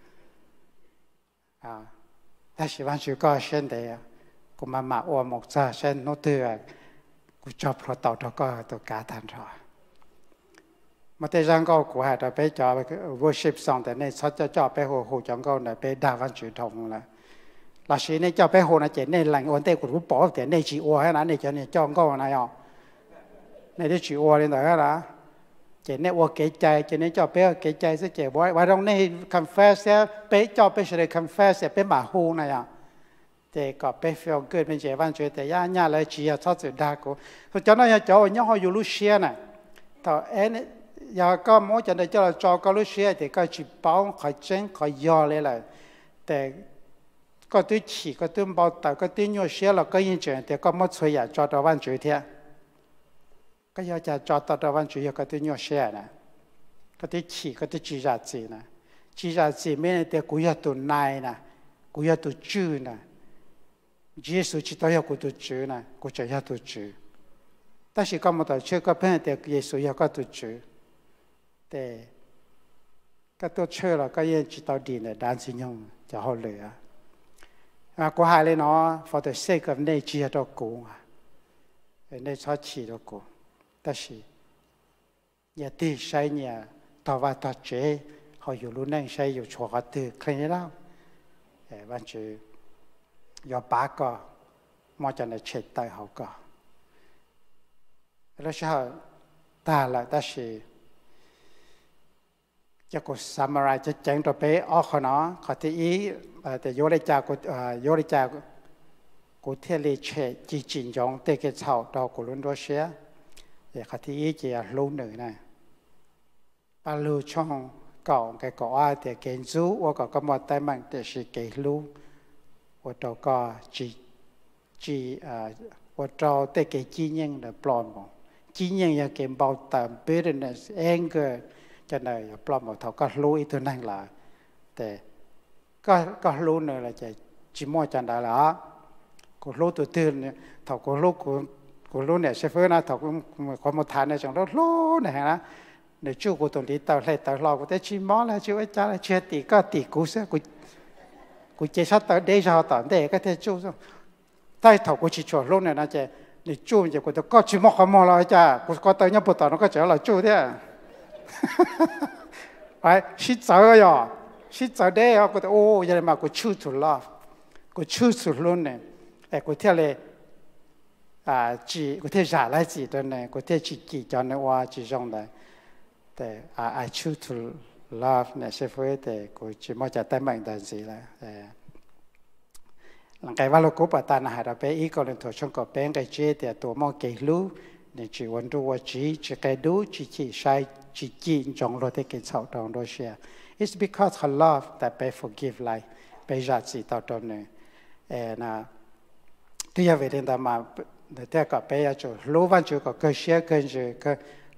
อ่าแต่สิวันสุดก็เช่นเดียวกูมามาอวมกจ้าเช่นโน้ตเตือกูจบพอต่อตัวก็ตัวกาทันทอมาแต่ยังก็กูหาตัวไปจ่อไป worship song แต่ในชัดจะจ่อไปหัวหัวจังก็เนี่ยไปด่าวันสุดทงละlà sĩ này cho bé hồ này chuyện này lành ổn định của cũng bỏ tiền này chỉ uo hay là này cho này cho con này à này để chỉ uo lên đó là chuyện này uo kể chạy chuyện này cho bé kể chạy sẽ chạy bỏ và trong này confess sẽ bé cho bé sẽ confess sẽ bé bảo hồ này à thì có bé feel good bên chế văn chuyện thì nhà nhà lại chỉ là thoát sự đa của thôi cho nó cho nhau họ dùng Lucia này thọ em giờ có mỗi chuyện này cho là cho có Lucia thì có chỉ bảo khỏi chân khỏi do lên là để có tôi chỉ có tôi bảo tạo có tôi nhiều xe là có những chuyện thì có một số nhà cho tao văn chữ thế có giờ cho cho tao văn chữ có tôi nhiều xe này có tôi chỉ có tôi chỉ ra gì này chỉ ra gì mấy thì cũng có tôi này nè cũng có tôi chữ nè Giêsu chỉ tao có tôi chữ nè cũng chỉ có tôi chữ但是có một tờ chữ có bên thì Giêsu có tôi chữ thì cái tôi chữ là cái gì chỉ tao đi này đáng xin nhung cho họ lựa à có hai lên nó for the sake of nature đó cũng à nên cho chỉ đó cũng但是nhà ti sai nhà tao và tao chế họอยู่รู้นั่งใช้อยู่ชัวร์ตื่นเคยนี่แล้วเออวันจือยอป้าก็มอจะในเช็ดใต้เขาก็แล้วใช่ตาละแต่是จะกู summarize จะแจ้งตัวไปออกเขาเนาะเขาที่อีแต่โยริจากูโยริจากูเที่ยวเลยเชจีจินยองเตะเกชาวดอกกุลุนรัสเซียแต่เขาที่อีจะรู้หนึ่งนะปาลูช่องเก่าแกก็ว่าแต่เกณฑ์รู้ว่าก็ก็มาแต่มันแต่สิเกณฑ์รู้ว่าเราก็จีจีว่าเราแต่เกณฑ์จียังเดือดปลอมมั้งจียังยังเกณฑ์เบาต่ำ bitterness anger cho nên plom một thầu có lúi từ năng là để có có lúi nữa là chỉ chỉ mua chân đại là có lúi từ từ thầu có lúi của của lúi này sẽ phơi na thầu có một tháng này trong đó lúi này hả để chú của tụi đi tàu lại tàu lò của thế chỉ món là chú ấy trả là chia tỷ có tỷ cú sẽ của của chế sát tới đây sao tận để cái thế chú xong tay thầu của chỉ cho lúi này là chỉ để chú chỉ của tôi có chỉ mua không mua là cha của có tới nhau bữa tàu nó có trở là chú thế phải shit giờ rồi shit giờ đây họ có ô giờ mà có choose to love có choose to love này ai có thể là à chỉ có thể trả lại gì đó này có thể chỉ chỉ cho nó qua chỉ trong đấy để à I choose to love này sẽ phải để có chỉ mới trả tay mình là gì là lần cái vào lúc cố bà ta là bé ý có lần thổi trong cọp bé cái chế để tổ mong cái lú để chỉ muốn đua chỉ chỉ cái đu chỉ chỉ sai chỉ chỉ trong lo thế cái sau trong đó xe it's because her love that they forgive lại bây giờ chỉ tao trong này na tuy nhiên về đến đó mà để theo cả bây giờ chỗ lúa văn chỗ có cơ xe cơ gì cơ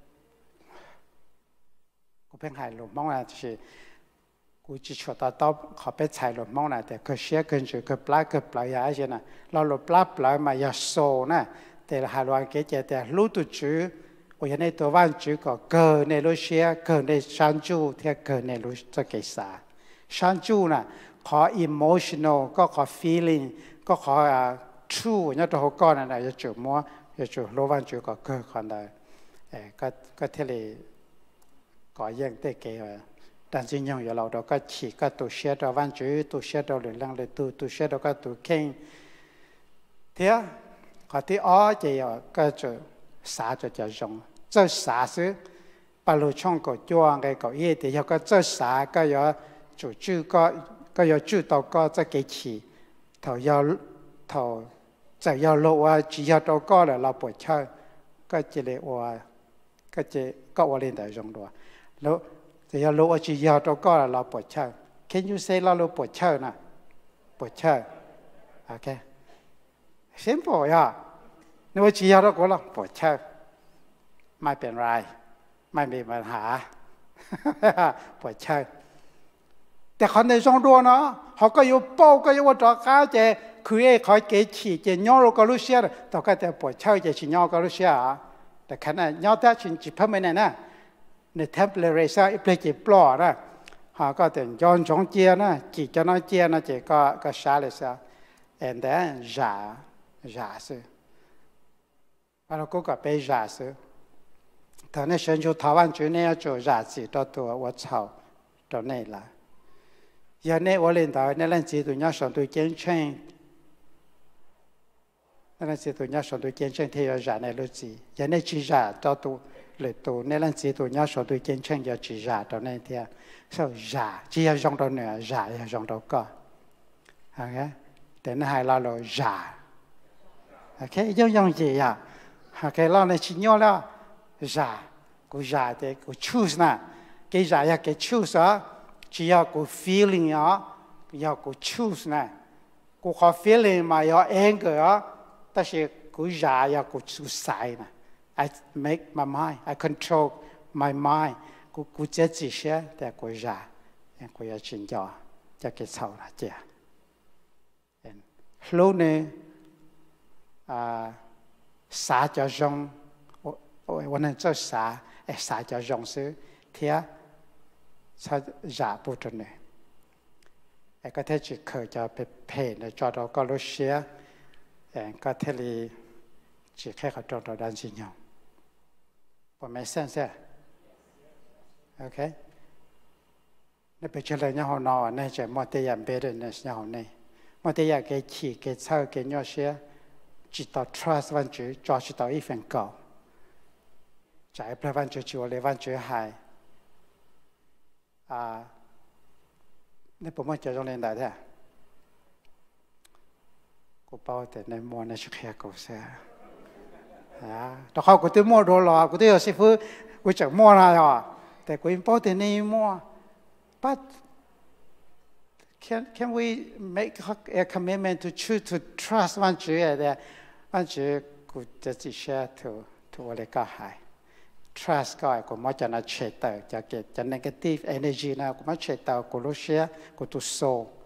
có bên hải lúa mong là chỉกูจะชดตาตอบขอไปใช้หลบมองนะแต่ก็เชื่อเกินจุดก็ปลาก็ปลายาใช่ไหมเราหลบปลาปลายมายาโซนะแต่หาวันเกิดแต่รู้ตัวจื้อว่าในตัววันจื้อก็เกิดในรู้เชื่อเกิดในชันจูเที่ยเกิดในรู้จะเกิดสาชันจูนะขอ emotional ก็ขอ feeling ก็ขอ true เนี่ยตัวเขาก้อนอะไรจะจุดมัวจะจุดรู้วันจื้อก็เกิดคนใดเออก็ก็เท่าไรก็ยังได้เกี่ยว但是用有老多个起个都写到万句，都写到流量的都都写到个都听，对啊，嗰啲哦就有個就啥就就用，做啥事，不如唱個裝嘅個嘢哋有個做啥個有做主個個有主導個即幾次，頭有頭就有路啊，只有到個嚟老婆車，個即嚟話，個即個我哋就用到，老。แต่เราลูกจียาวตัวก็เราปวดเช่า Can you say เราลูกปวดเช่านะปวดเช่าโอเค simple อ่ะนึกว่าจียาวตัวก็เราปวดเช่าไม่เป็นไรไม่มีปัญหาปวดเช่าแต่เขาในช่องดัวเนาะเขาก็อยู่เป้าก็อยู่ว่าจอก้าเจคือไอ้เขาเกฉีเจย่อเราก็รู้เสียต่อก็แต่ปวดเช่าเจชิย่อก็รู้เสียแต่ขณะย่อแต่ชินจิตเพิ่มไม่แน่นะในเทมเพลเรซ่าอีเปลจิปลอนะเขาก็แต่ย้อนจงเจียนะจีจะน้อยเจียนะเจก็ก็ชาเลยซะ and then จ่าจ่าสิเราก็ก็ไปจ่าสิตอนนี้ฉันอยู่台湾จุดนี้就จ่าสิตัวตัว我操ตัวนี้ละอย่างนี้我领导那人制度要相对健全，那人制度要相对健全，他要热那路子，อย่างนี้จี热到度嚟度，那人制度要相對健全要จี熱到那啲，所以熱只要用到呢，熱要用到個，係咪？但係เราเรา熱 ，OK， 要用嘢呀 ，OK， เราในชิ้นย่อแล้ว熱，กู熱嘅กู choose นะ，幾熱呀，幾 choose 啊。只要個 feeling 啊，要個 choose 呢，個個 feeling 嘛要 anger 啊，但是個熱要個 choose 呢 ，I make my mind, I control my mind， 個個這這些但個熱，個要真叫，就給操啦這，後呢啊，啥叫用，我我我能做啥？誒，啥叫用是睇。ถ้าอยากพูดถึงเนี่ยไอ้ก็เทจิเคยจะไปเพลในจอดก็รู้เสียไอ้ก็เทลีจีแค่เขาจอดดันสิญญาผมไม่เส้นเสียโอเคนี่เป็นเฉลยเนี่ยหัวนอนเนี่ยจะมอเตียนเบรนเนี่ยเนี่ยหัวเนี่ยมอเตียนเกขี่เกเช่าเกยอเสียจิตต่อ trust วันจุจอจิตต่ออีเฟนเก่าใจพระวันจุจิวเลยวันจุหายอ่านี่ผมว่าจะต้องเรียนได้แท้กูเป้าแต่ในมัวในชุกแขกกูเสียอ่าตอนเขากูตื่นมัวโดนหลอกกูตื่นสิฟื้นกูจากมัวอะไรอ่ะแต่กูยังเป้าแต่ในมัว but can can we make a commitment to choose to trust วันจุ๋ยแต่วันจุ๋ยกูจะจิเชื่อถือถืออะไรก็หายtrust ก็กูมั่นใจนะเชื่อต่อจะเกิดจะ negative energy นะกูมั่นใจต่อกูรู้เชื่อกูตุโซ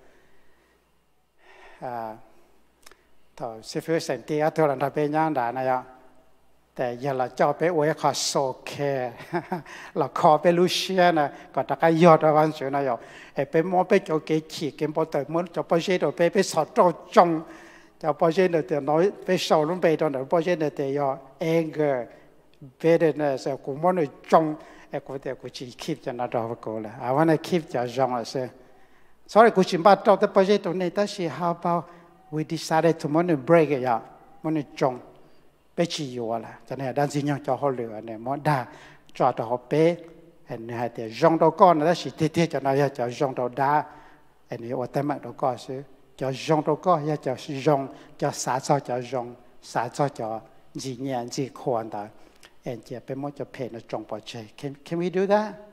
อ่าต่อสิฟิวเซนตี้อ่ะตัวเราทำเป็นยังได้นะยะแต่อย่าเราเจ้าไปอวยขอโซแค่เราขอไปรู้เชื่อนะก็ตะกายอดวันสุดนะยะไอ้ไปมองไปเจ้าเกขี้เกมพอแต่เหมือนจะไปเชื่อไปไปสอดจ้องจงจะไปเชื่อเดี๋ยวน้อยไปสอนลงไปตอนเดี๋ยวไปเชื่อเดี๋ยวยอ anger bitterness กูมันจงไอ้กูแต่กูจี keep จะน่าดอกกูเลย I wanna keep จะจงเลย sorry กูชิมบ้าตัวแต่พอเจอตัวนี้แต่สิ how about we decided to มัน break อ่ะมันจงไปจีอยู่ละจะเนี่ยด้านสิ่งยังจะหัวเหลือเนี่ยมันด่าจอดตัวเป๊ะเห็นเนี่ยแต่จงตัวก้อนแล้วสิเที่ยจะน่าจะจงตัวด่าอันนี้ว่าแต่มาตัวก้อนสิจะจงตัวก้อนจะจงจะสาจะจะจงสาจะจะจีเนี่ยจีควรได้and yeah, be more to pay no strong budget. Can can we do that?